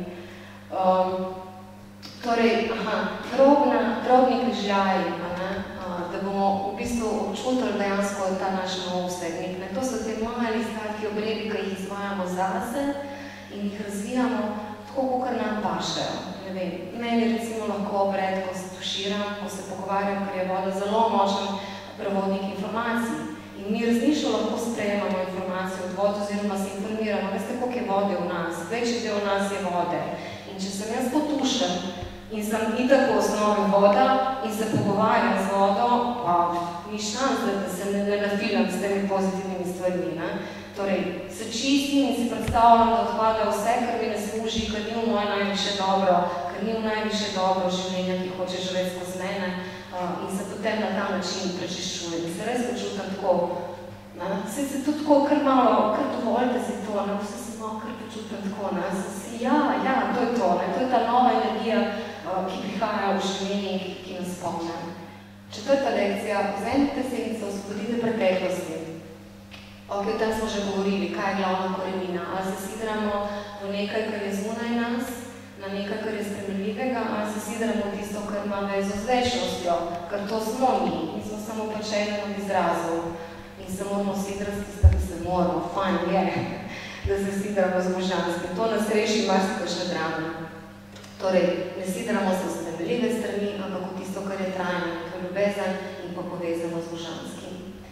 Speaker 2: Torej, drobni križljaji, da bomo v bistvu občutili dejansko ta naš nov vsegnik. To so te mali izdatki obrebi, ki jih izvajamo zase in jih razvijamo tako, kakor nam pašejo. Meni recimo lahko obred, ko se tuširam, ko se pogovarjam, ker je voda zelo močen prevodnik informacij. In mi različno lahko sprejemamo informacije od vode oziroma se informiramo. Veste, koliko je vode v nas? Večji del v nas je vode. In če sem jaz potušen in sem itak v osnovi voda in se pogovarjam z vodo, pa ni šans, da se ne nafilam s temi pozitivnimi stvarmi. Torej, se čistim in si predstavljam, da odpada vse, kar mi ne služi, kar ni v moje najviše dobro, kar ni v najviše dobro življenja, ki hoče živeti skozi mene in se potem na ta način prečiščujem. Se res počutam tako. Se tudi tako kar malo, kar dovoljte si to, vse se malo kar počutam tako. Ja, to je to. To je ta nova energija, ki prihaja v življenje, ki nas spomne. Četrta lekcija. Vzemite se in se osvobodite preteklosti. O tem smo že govorili, kaj je glavna korenina. Ali se sidramo v nekaj, kar je zunaj nas, na nekaj, kar je spremenljivega, ali se sidramo v tisto, kar ima vezo z večnostjo, ker to smo mi. Mi smo samo pač eden od izrazov. In se moramo sidrati, da se moramo, fajn je, da se sidramo z božanskim. To nas reši marsikakšne drame. Torej, ne sidramo se v spremenljive strani, ampak v tisto, kar je trajno, to je ljubezen in pa povezano z božanskim.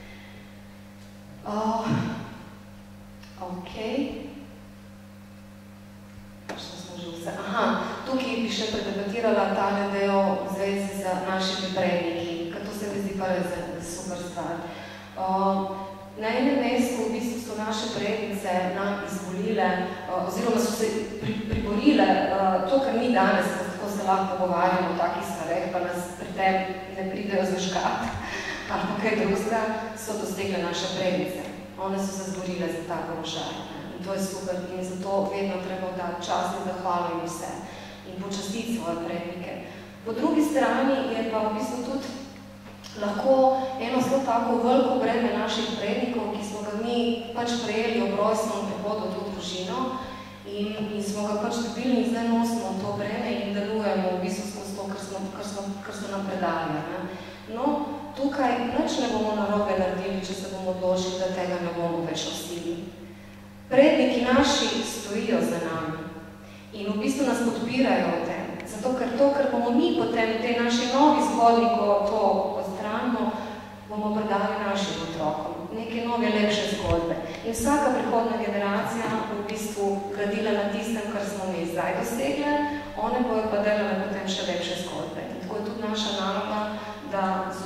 Speaker 2: Što smo že vse? Tukaj bi še predebatirala tale del v zvezi z našimi predniki, ker to se mi zdi pa super stvar. Na enem mestu v bistvu so naše prednice nam izvolile, oziroma so se priborile to, kar mi danes, ko se lahko pogovarjamo o takih stvareh, pa nas pri tem ne pridejo zažgati, ali pa kaj drugega, so dosegle naše prednice. One so se zborile za ta položaj. In to je super. In zato vedno treba dati čas in zahvalo in vse. In počastiti svoje prednike. Po drugi strani je pa v bistvu tudi lahko eno zelo tako veliko breme naših prednikov, ki smo ga mi pač prejeli ob rojstvom prihodu v to družino in smo ga pač dobili in zdaj nosimo to breme in delujemo v bistvu skozi to, kar so nam predali. No, tukaj nič ne bomo narobe naredili, če se bomo odločili, da tega ne bomo več nosili. Predniki naši stojijo za nami in v bistvu nas podpirajo v tem. Zato, ker to, kar bomo mi potem v tej naši novi zgodbi, ko to odstranimo, bomo predali našim otrokom. Neke nove, lepše zgodbe. In vsaka prihodna generacija bo v bistvu gradila na tistem, kar smo mi zdaj dosegle, one bojo pa delale potem še lepše zgodbe. In tako je tudi naša naloga, da z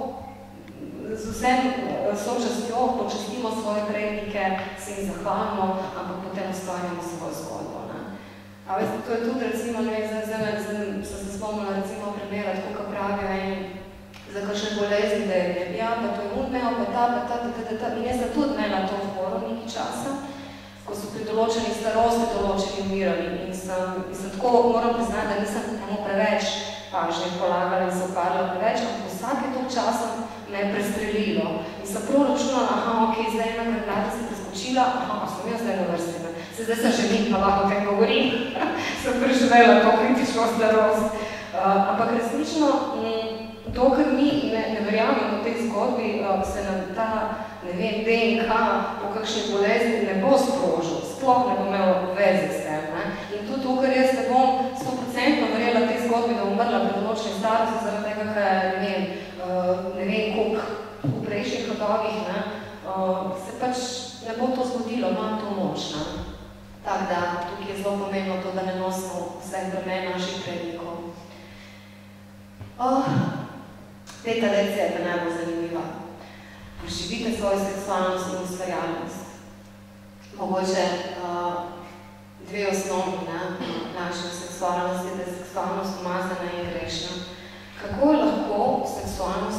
Speaker 2: vsem sočastjo počastimo svoje prednike, se jim zahvalimo, ampak potem ustvarjamo svojo zgodbo. A veste, to je tudi, recimo, zdaj sem se spomnila, recimo, primera, tako, ko pravijo za kakšne bolezni, da je ja, pa to je imel, pa ta, in jaz sem tudi imela to vporu nekaj časa, ko so pri določenih starosti določeni umirali in sem tako, moram priznati, da nisem temu preveč pažnje polagala in se ukvarjala preveč, ampak vsake tog časa me je prestrelilo in sem prav računala, ok, zdaj ena granata se preskočila, sem jaz zdaj na vrsti. Zdaj sem že nikla, lahko tem govorim, sem preživela to kritično starost. Ampak resnično, dokler mi ne verjamemo v tej zgodbi, se nam ta, ne vem, DNK po kakšni bolezni ne bo sprožil, sploh ne bo imel veze s tem. In tudi tukaj jaz ne bom 100% verjela tej zgodbi, da bom umrla pri določeni starosti, zaradi tega, ker ne vem, koliko v prejšnjih rodovih, se pač ne bo to zgodilo, imam to moč. Tako da, tukaj je zelo pomembno to, da ne nosimo vse bremen naših prednikov. Peta lekcija je pa najbolj zanimiva. Preživite svojo seksualnost in ustvarjalnost. Mogoče dve osnovni naše seksualnosti, da je seksualnost umazana in grešna. Kako je lahko seksualnost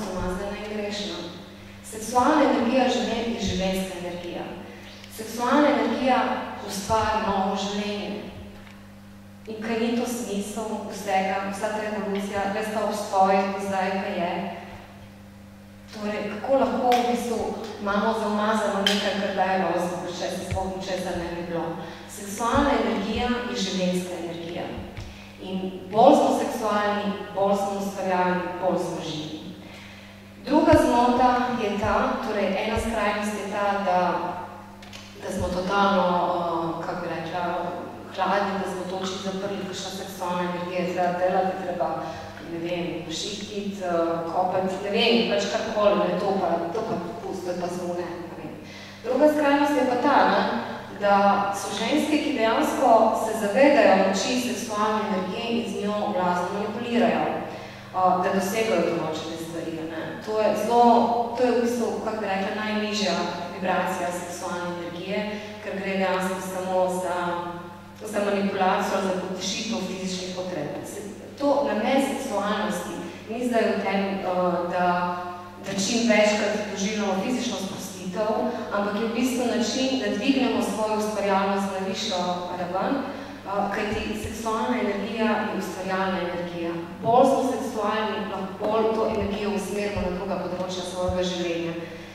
Speaker 2: Seksualna energija je življenjska energija. Seksualna energija ustvari novo življenje. In kaj ni to smisel vsega, vsa ta evolucija, res ta obstoj, zdaj kaj je. Torej, kako lahko v bistvu imamo zaumazano nekaj, kar daje rozno, če se spomnim, česar ne bi bilo. Seksualna energija je življenjska energija. In bolj smo seksualni, bolj smo ustvarjalni, bolj smo živi. Druga zmota je ta, torej ena skrajnost je ta, da smo totalno, kako bi rekla, hladni, da smo toči zaprli, kakšna seksualna energija je treba delati, treba, ne vem, šihtiti, kopati, ne vem, pač karkoli, ne, to pa pustiti, pa smo ne vem. Druga skrajnost je pa ta, da so ženske, ki dejansko se zavedajo moči seksualne energije in z njo oblazno manipulirajo, da dosegajo določene stvari. To je v bistvu, kako bi rekla, najnižja vibracija seksualne energije, ker gre dejansko samo za manipulacijo, za potešitev fizičnih potreb. To namen seksualnosti ni zdaj v tem, da čim večkrat doživljamo fizično sprostitev, ampak je v bistvu način, da dvignemo svojo ustvarjalnost na višjo raven, kajti seksualna energija je ustvarjalna energija. Bolj smo seksualni, bolj to energijo usmerimo na druga področja svojega življenja.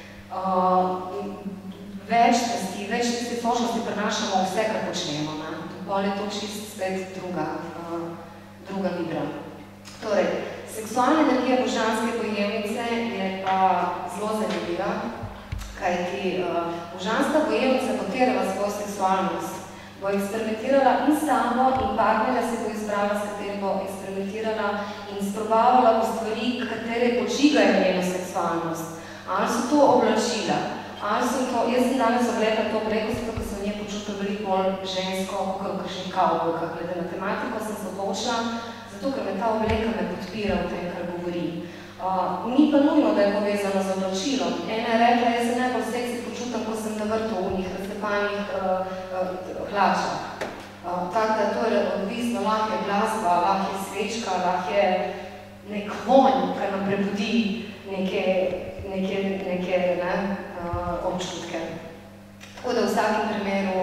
Speaker 2: Več strasti, več svočnosti prenašamo vse, kar počnemo. Bolj je to čist spet druga vibra. Torej, seksualna energija božanske bojevnice je pa zelo zanimiva, kajti božanska bojevnica poterala svojo seksualnost, bo eksperimentirala in samo in partnerja se bo izbrala, s katerim bo eksperimentirala in sprobavala po stvari, katere počigajo njeno seksualnost. Ali so to oblačila, ali so to, jaz sem danes ogledala to obleko, zato ker sem v njej počutila veliko bolj žensko, kot kakšnih kavbojkah. Glede na tematiko sem se odločila, zato ker me ta obleka me podpira v tem, kar govori. Ni pa nujno, da je povezano z oblačilom. Ena je rekla, jaz se najbolj seksi počutam, ko sem na vrtu v njih raztepanih hlačah. Tako da to je odvisno, lahko je glasba, lahko je svečka, lahko je nek vonj, kar nam prebudi neke občutke. Tako da v vsakem primeru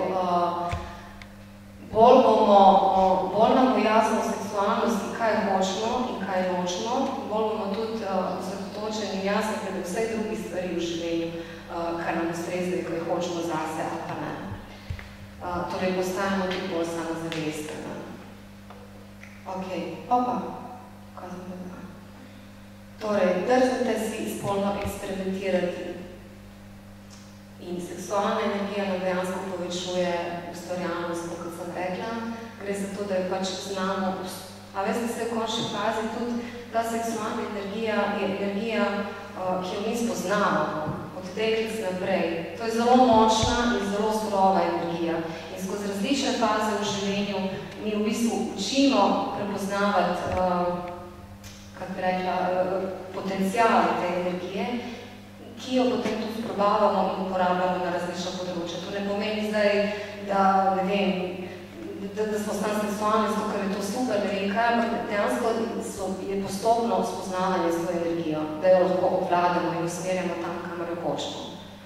Speaker 2: bolj nam bo jasno seksualnosti, kaj hočemo in kaj nočemo, bolj bomo tudi osredotočeni in jasni pred vsej drugi stvari v življenju, kar nam ustrezuje, kaj hočemo zase ali pa ne. Torej, postajamo tudi bolj samozavestni. Ok, opa, kaj sem povedala? Torej, drznite si spolno eksperimentirati. In seksualna energija nam dejansko povečuje ustvarjalnost, kot sem rekla. Gre za to, da je pač znamo, a veste se v končni fazi tudi ta seksualna energija je energija, ki jo mi spoznavamo od deklic naprej. To je zelo močna in zelo surova energija. In skozi različne faze v življenju mi v bistvu učimo prepoznavati, kako bi rekla, potenciale te energije, ki jo potem tudi probavamo in uporabljamo na različna področja. To ne pomeni zdaj, da, ne vem, da smo stan seksualni, zato ker je to super, ne vem kaj, ampak dejansko je postopno spoznavanje s to energijo, da jo lahko obvladamo in usmerjamo tam, kamor jo hočemo.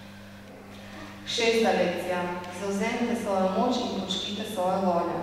Speaker 2: 6. lekcija. Zavzemite svojo moč in počutite svojo voljo.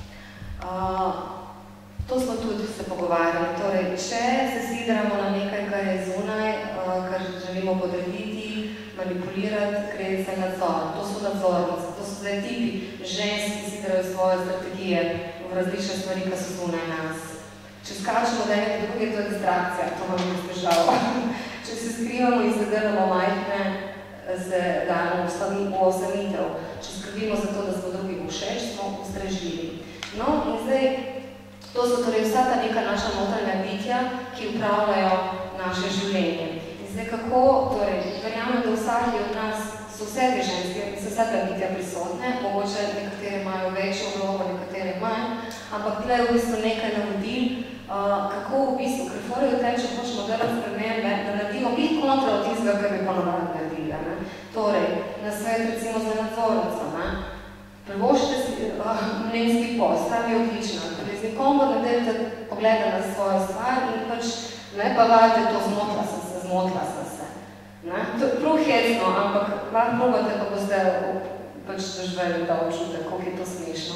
Speaker 2: To smo tudi se pogovarjali. Torej, če se sidramo na nekaj, kar je zunaj, kar želimo podrediti, manipulirati, gre za nadzor. To so nadzornice, to so zdaj tipi žensk, ki sidrajo svoje strategije v različne stvari, ki so zunaj nas. Če skačemo, da je nekaj druge, to je distrakcija, to vam je spežalo. Če se skrivamo in se gremo majhne, se dajemo v osamitev. Če skrbimo za to, da smo drugi všeč, smo ustrežljivi. No, in zdaj, to so torej vsa ta neka naša notranja bitja, ki upravljajo naše življenje. In zdaj kako, torej, verjamem, da vsaki od nas so vse te ženske, so vsa ta bitja prisotne, mogoče nekatere imajo večjo vlogo, nekatere manj, ampak tle je v bistvu nekaj navodil, kako v bistvu, ker fora je v tem, če hočemo delati spremembe, da naredimo bit kontra od tistega, kar bi ponovno naredili. Torej, na svet recimo za nadzornico, privoščite si mnenjski post, tam je odlična. Z nikomu ne delite pogleda na svojo stvar in pač ne pa vajte to zmotla sem se. To je prav hecno, ampak lahko probate, pa boste pač doživeli ta občutek, koliko je to smešno.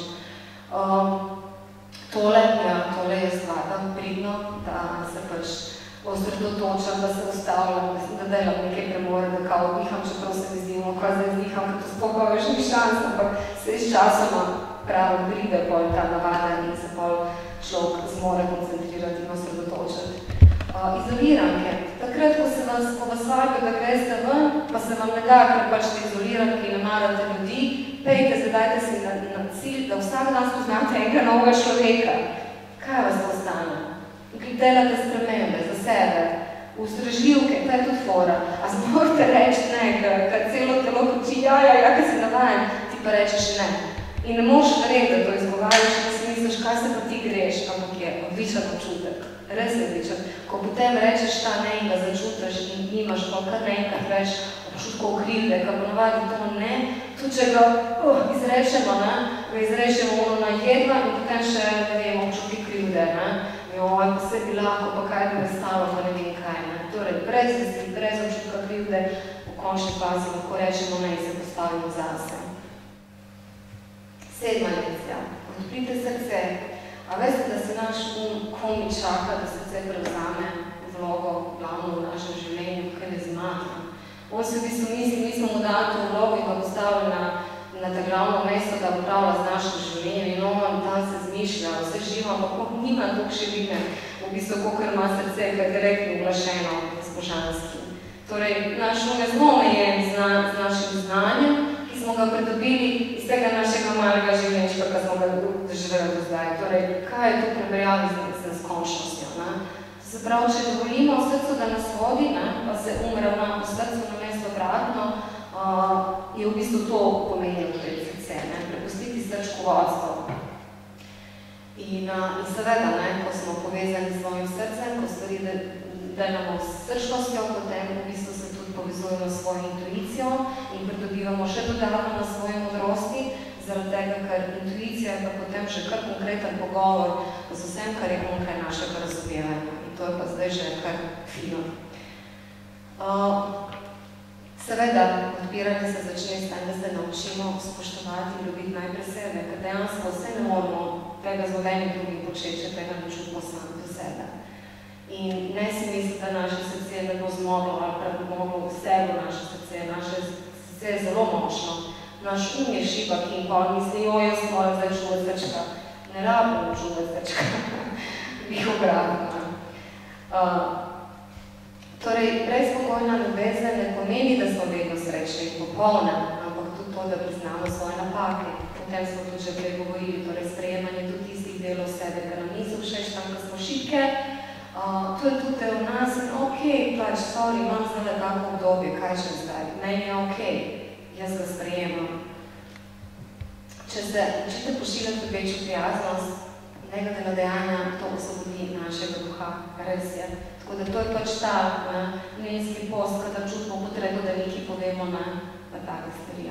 Speaker 2: Tole je zvada pridno, da se pač osredotočam, da se ustavljam, da delam nekaj premore, da kao diham, čeprav se mi zdimo, kaj zdaj zdiham, ker to spokaj več ni šans, ampak se iz časoma pravo pride pol ta navada in se pol človek zmore koncentrirati in osredotočati. Izoliranke. Takrat, ko vas vabijo, da greste ven, pa se vam ne da, ker pač ste izolirani, ki ne marate ljudi, pejte, zadajte si na cilj, da vsak dan spoznate enega novega človeka. Kaj vas to stane? Delate spremembe za sebe, ustrežljivke, to je tudi fora. A zmorate reči ne, ker celo telo koči, ja, ker si navajen, ti pa rečeš ne. In ne možeš verjeti, da to izgovarjaš, da si misliš, kaj se pa ti greš, ampak je odličen občutek. Res je odličen. Ko potem rečeš ta ne in ga začutiš in nimaš pa kar nekaj več občutkov krivde, ker ponavadi to ne, tudi če ga izrečemo, ga izrečemo ono najedva in potem še, ne vem, občutki krivde, joj, pa se bi lahko, pa kaj bi prestalo, pa ne vem kaj, Torej, brez vesti, brez občutka krivde, v končni fazi lahko rečemo ne in se postavimo zase. 7. lekcija. Odprite srce. A veste, da se naš komi čaka, da srce prevzame vlogo glavno v našem življenju, kaj ne zmatra. On se v bistvu misli, mi smo mu dali to vlogo in ga postavili na ta glavno mesto, da upravlja z našim življenjem in on tam se zmišlja, vse živo, ampak nima toliko še vidne, v bistvu, kolikor ima srce, kaj je direktno uglašeno s božanskim. Torej, naš um je zelo omejen z našim znanjem, ki smo ga pridobili iz tega našega malega življenjčka, ki smo ga doživeli do zdaj. Torej, kaj je to primerjavi z neskončnostjo? Se pravi, če dovolimo srcu, da nas vodi, pa se ravna po srcu na mesto obratno, je v bistvu to pomenilo tudi srce, prepustiti srčku vodstvo. In seveda, ko smo povezani s svojim srcem, ko stvari delamo s srčnostjo, potem v bistvu se tudi povezujemo s svojo intuicijo in pridobivamo še dodatno na svoji modrosti, zaradi tega, ker intuicija je pa potem že kar konkreten pogovor z vsem, kar je onkraj našega razumevanja. In to je pa zdaj že kar fino. Seveda, odpiranje se začne s tem, da se naučimo spoštovati in ljubiti najprej sebe, ker dejansko vse ne moramo tega z nobenim drugim početi, če tega ne čutimo sami do sebe. In ne si misli, da naše srce ne bo zmoglo ali premoglo vse v naše srce. Naše srce je zelo močno. Naš je šibak in pa misli, jaz moram zdaj čuvati srčka. Ne rabimo čuvati srčka. Bih obratno. Torej, brezpogojna ljubezen ne pomeni, da smo vedno srečni in popolne, ampak tudi to, da priznamo svoje napake. O tem smo tudi že prej govorili, torej sprejemanje tudi tistih delov sebe, ker nam niso všeč tam, ko smo šibke. To je tudi del nas in pač, sorry, imam zdaj tako obdobje, kaj še zdaj? Meni je jaz ga sprejemam. Če te pošiljate večjo prijaznost, negativna dejanja, to osvobodi našega duha, res je. Tako da to je pač ta mlinski post, kada čutimo potrebo, da nekaj povemo pa take stvari.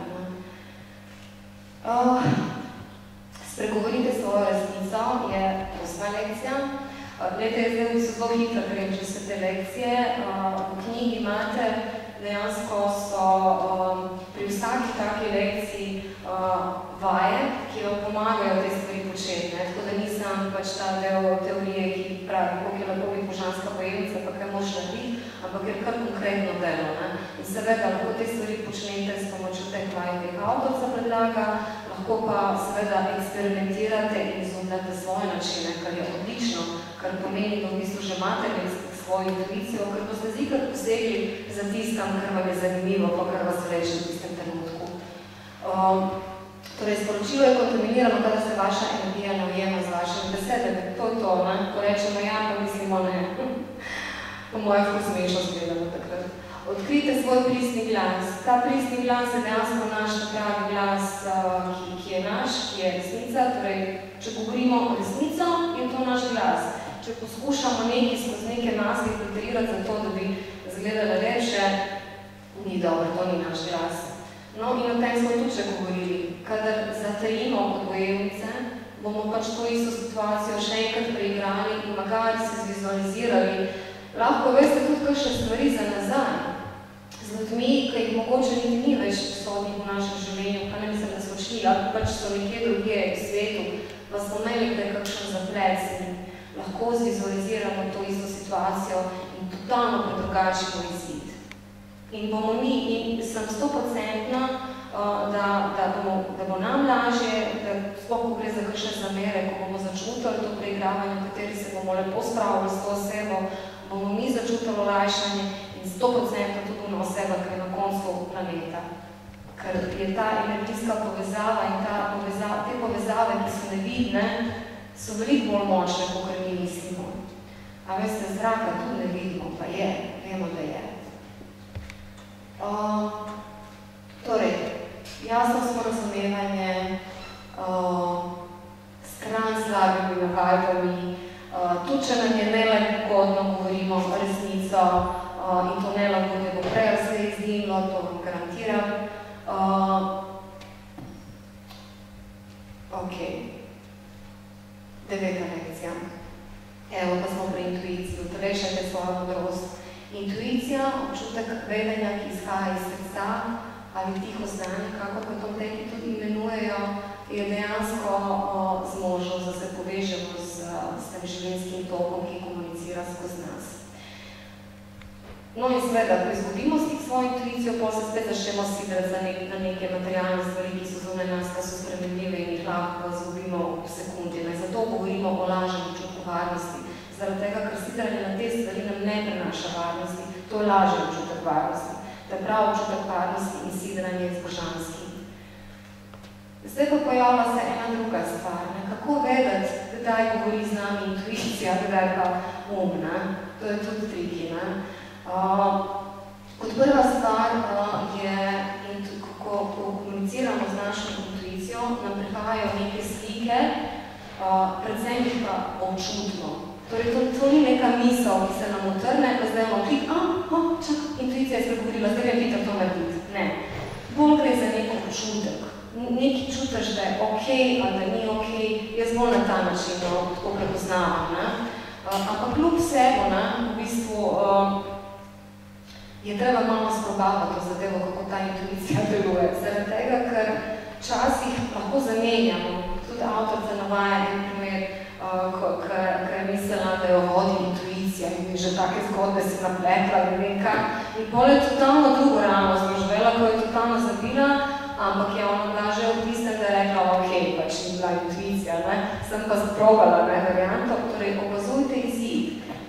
Speaker 2: Spregovorite svojo resnico je 8. lekcija. Glede, zdaj so zelo hitro grem čez vse te lekcije. V knjigi imate, dejansko so pri vsaki taki lekciji vaje, ki vam pomagajo te stvari početi. Tako da nisem pač ta del teorije, ki pravi, koliko je lahko biti božanska bojevnica, pa kaj moš narediti, ampak je kar konkretno delo. In seveda lahko te stvari počnete s pomočjo teh vaj, ki jih avtorca predlaga, lahko pa seveda eksperimentirate in izumljate svoje načine, kar je odlično, kar pomeni, da v bistvu že imate svojo intuicijo, ker boste zikrat posegli za tistem, kar vam je zanimivo, pa kar vas vreče v tistem trenutku. Torej, sporočilo je kontaminirano, kada se vaša energija ne ujema z vašimi besedami. To je to, ko rečemo ja, pa mislimo ne. Po moje ful smešno zgledamo takrat. Odkrite svoj pristni glas. Ta pristni glas je dejansko naš pravi glas, ki je naš, ki je resnica. Torej, če govorimo o resnico, je to naš glas. Če poskušamo nekaj skozi neke maske filtrirati za to, da bi zgledala lepše, ni dobro, to ni naš glas. No, in o tem smo tudi že govorili. Kadar zatajimo kot bojevnice, bomo pač to isto situacijo še enkrat preigrali in magari se zvizualizirali. Lahko veste tudi kakšne stvari za nazaj. ljudmi, ki jih mogoče niti ni več prisotnih v našem življenju, pa ne mislim, da so šli, ali pač so nekje drugje v svetu, pa smo imeli kdaj kakšen zaplet in lahko zvizualiziramo to isto situacijo in totalno predrugačimo izid. In bomo mi, in sem 100%, da bo nam lažje, da sploh ko gre za kakšne zamere, ko bomo začutili to preigravanje, v kateri se bomo lepo spravili s to osebo, bomo mi začutili olajšanje in 100% tudi na oseba, ki je na koncu planeta. Ker je ta energijska povezava in te povezave, ki so nevidne, so veliko bolj močne, kot mi mislimo. A veste, zraka tudi ne vidimo, pa je, vemo, da je. Torej, jasno sporazumevanje, stran slabimi navajbami, tudi če nam je nelagodno govorimo resnico in to nelagodno bo prej se izginilo, to vam garantiram. Ok. 9. lekcija. Evo pa smo pri intuiciji. Utrešajte svojo modrost. Intuicija, občutek vedenja, ki izhaja iz srca ali tiho znanje, kako pa to teki tudi imenujejo, je dejansko zmožnost, da se povežemo s tem življenjskim tokom, ki komunicira skozi nas. No in seveda, ko izgubimo stik svojo intuicijo, potem se spet začnemo sidrati na neke materialne stvari, ki so zunaj nas, ki so spremenljive in jih lahko izgubimo v sekundi. Zato govorimo o lažnem občutku varnosti. Zaradi tega, ker sidraње na te stvari nam ne prenaša varnosti, to je lažen občutek varnosti. To je prav občutek varnosti in sidraње z božanskim. Zdaj pa pojavlja se ena druga stvar. Kako vedeti, kdaj govori z nami intuicija, kdaj pa umna. To je tudi triki. Kot prva stvar je, ko komuniciramo z našo intuicijo, nam prihajajo neke slike, predvsem jih pa občutno. Torej, to ni neka misel, ki se nam utrne, pa zdaj imamo klik, čak, intuicija je spregovorila, zdaj je Peter to narediti. Ne. Bolj gre za nek občutek. Neki čutiš, da je okej ali da ni okej, jaz bolj na ta način tako prepoznavam. Ampak kljub vsemu, v bistvu, je treba malo sprobavati to zadevo, kako ta intuicija deluje. Zaradi tega, ker včasih lahko zamenjamo. Tudi avtorica navaja en primer, ker je mislila, da jo vodi intuicija in že take zgodbe si napletla in nekaj. In potem je totalno drugo realnost doživela, ko je totalno zabila, ampak je ona bila že v tistem, da je rekla, okej, pač ni bila intuicija, sem pa sprobala varianto, torej opazujte izid.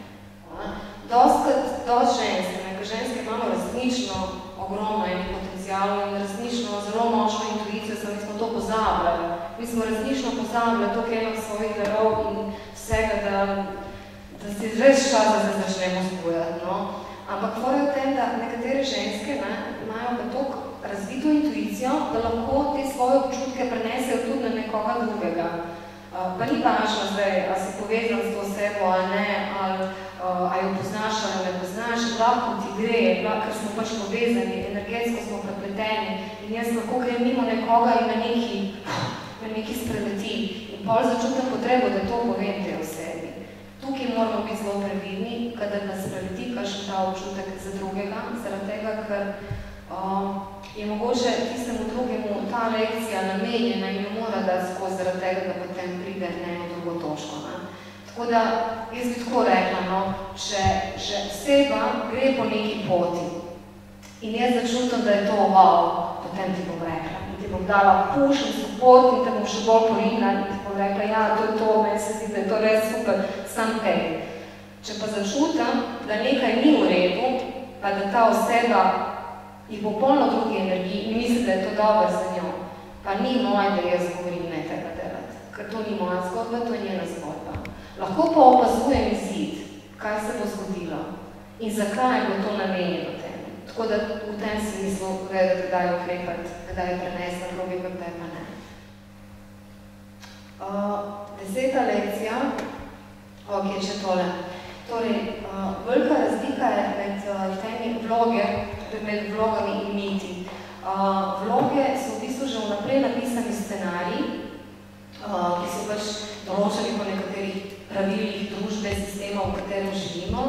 Speaker 2: Dost ženske imamo resnično ogromno enih potencijalov in resnično zelo močno intuicijo, mi smo to pozabljali. Mi smo resnično pozabljali to, kaj imam svojih darov in vsega, da si res čas, da se začnemo zbujati. Ampak fora je v tem, da nekatere ženske imajo pa toliko razvito intuicijo, da lahko te svoje občutke prenesejo tudi na nekoga drugega. Pa ni važno zdaj, a si povezan s to osebo ali ne, ali jo poznaš ali ne poznaš, lahko ti gre, ker smo pač povezani, energetsko smo prepleteni in jaz lahko grem mimo nekoga in me neki spreleti in pol začutim potrebo, da to povem tej osebi. Tukaj moramo biti zelo previdni, kadar nas spreleti kakšen ta občutek za drugega, zaradi tega, ker je mogoče tistemu drugemu ta lekcija namenjena in jo mora dati skozi zaradi tega, da potem pride na eno drugo točko. Tako da, jaz bi tako rekla, če oseba gre po neki poti in jaz začutim, da je to wow, potem ti bom rekla. In ti bom dala push in support in te bom še bolj porinila in ti bom rekla, ja, to je to, meni se zdi, da je to res super, sam pej. Če pa začutim, da nekaj ni v redu, pa da ta oseba jih bo polno drugi energiji in misli, da je to dobro za njo, pa ni moje, da jaz govorim ne tega delati, ker to ni moja zgodba, to je njena zgodba. Lahko pa opazujem izid, kaj se bo zgodilo in zakaj je bilo to namenjeno temu. Tako da v tem smislu vedeti, kdaj je ukrepati, kdaj je prenesti na drugi, kdaj pa ne. 10. lekcija, ok, še tole. Torej, velika razlika je med temi med vlogami in miti. Vloge so v bistvu že vnaprej napisani scenariji, ki so pač določeni po nekaterih pravilih družbe, sistema, v katerem živimo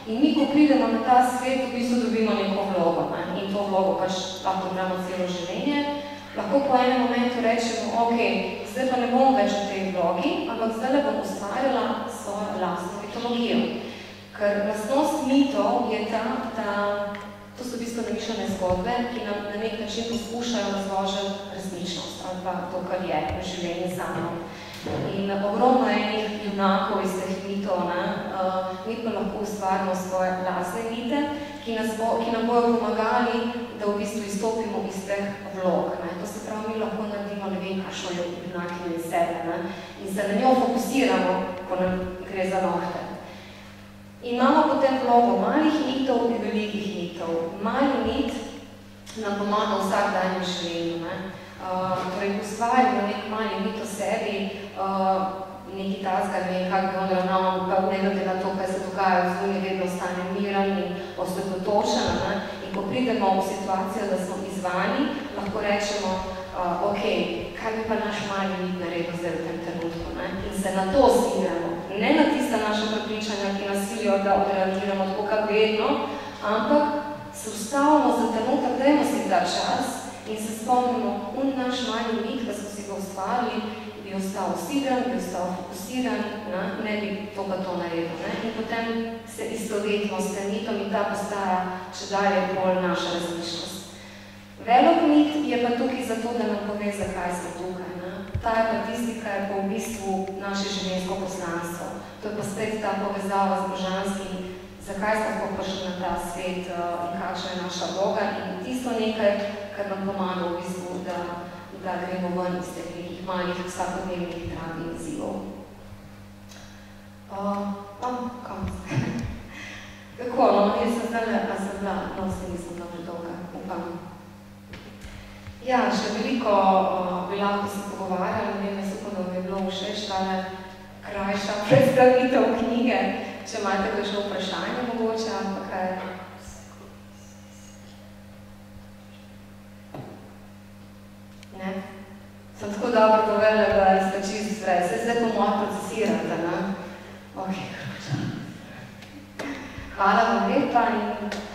Speaker 2: In mi, ko pridemo na ta svet, v bistvu dobimo neko vlogo, ne? In to vlogo pač lahko igramo celo življenje. Lahko po enem momentu rečemo, ok, zdaj pa ne bom več v tej vlogi, ampak zdaj bom ustvarjala svojo lastno mitologijo. Ker lastnost mitov je to so v bistvu namišljene zgodbe, ki nam na nek način poskušajo razložiti resničnost ali pa to, kar je v življenju samo. In ogromno enih junakov iz teh mitov, mi pa lahko ustvarimo svoje lastne mite, ki nam bojo pomagali, da v bistvu izstopimo iz teh vlog. To se pravi, mi lahko naredimo ne vem, kakšno junakinjo iz sebe in se na njo fokusiramo, ko nam gre za nohte. Imamo potem vlogo malih mitov in velikih mitov. Mali mit nam pomaga v vsakdanjem življenju. Torej, ustvarimo nek mali mit o sebi, neki tazga, ne vem, kak bi on ravnal, pa ne glede na to, kaj se dogaja, vzdušje vedno ostane miren in osredotočen. In ko pridemo v situacijo, da smo izvani, lahko rečemo, ok, kaj bi pa naš mali mit naredil zdaj v tem trenutku. In se na to zigramo. Ne na tista naša prepričanja, ki nas silijo, da odreagiramo tako, kak vedno, ampak se ustavimo za trenutek, dajmo si ta čas in se spomnimo, naš mali mit, da smo si ga ustvarili, bi ostal usidran, bi ostal fokusiran, ne bi to pa to naredil. In potem se istovetimo s tem mitom in ta postaja še dalje bolj naša resničnost. Velik mit je pa tukaj zato, da nam pove, zakaj smo tukaj. Ta je pa tisti, kaj je pa v bistvu naše življenjsko poslanstvo. To je pa spet ta povezava z božanskim, zakaj smo prišli na ta svet in kakšna je naša vloga in tisto nekaj, kar nam pomaga v bistvu, da gremo ven iz teh nekih malih vsakodnevnih drag in izzivov. Konc. Tako, jaz sem zdaj, a sem bila, se nisem dobro dolga, upam. Ja, še veliko bi lahko se pogovarjali, ne vem, jaz upam, da bi bilo všeč tale krajša predstavitev knjige, če imate kakšno vprašanje mogoče, ampak kaj. Ne? Sem tako dobro povedala, da ste čisto zvrez. Zdaj pa malo procesirate, ne? Ok, hvala vam lepa in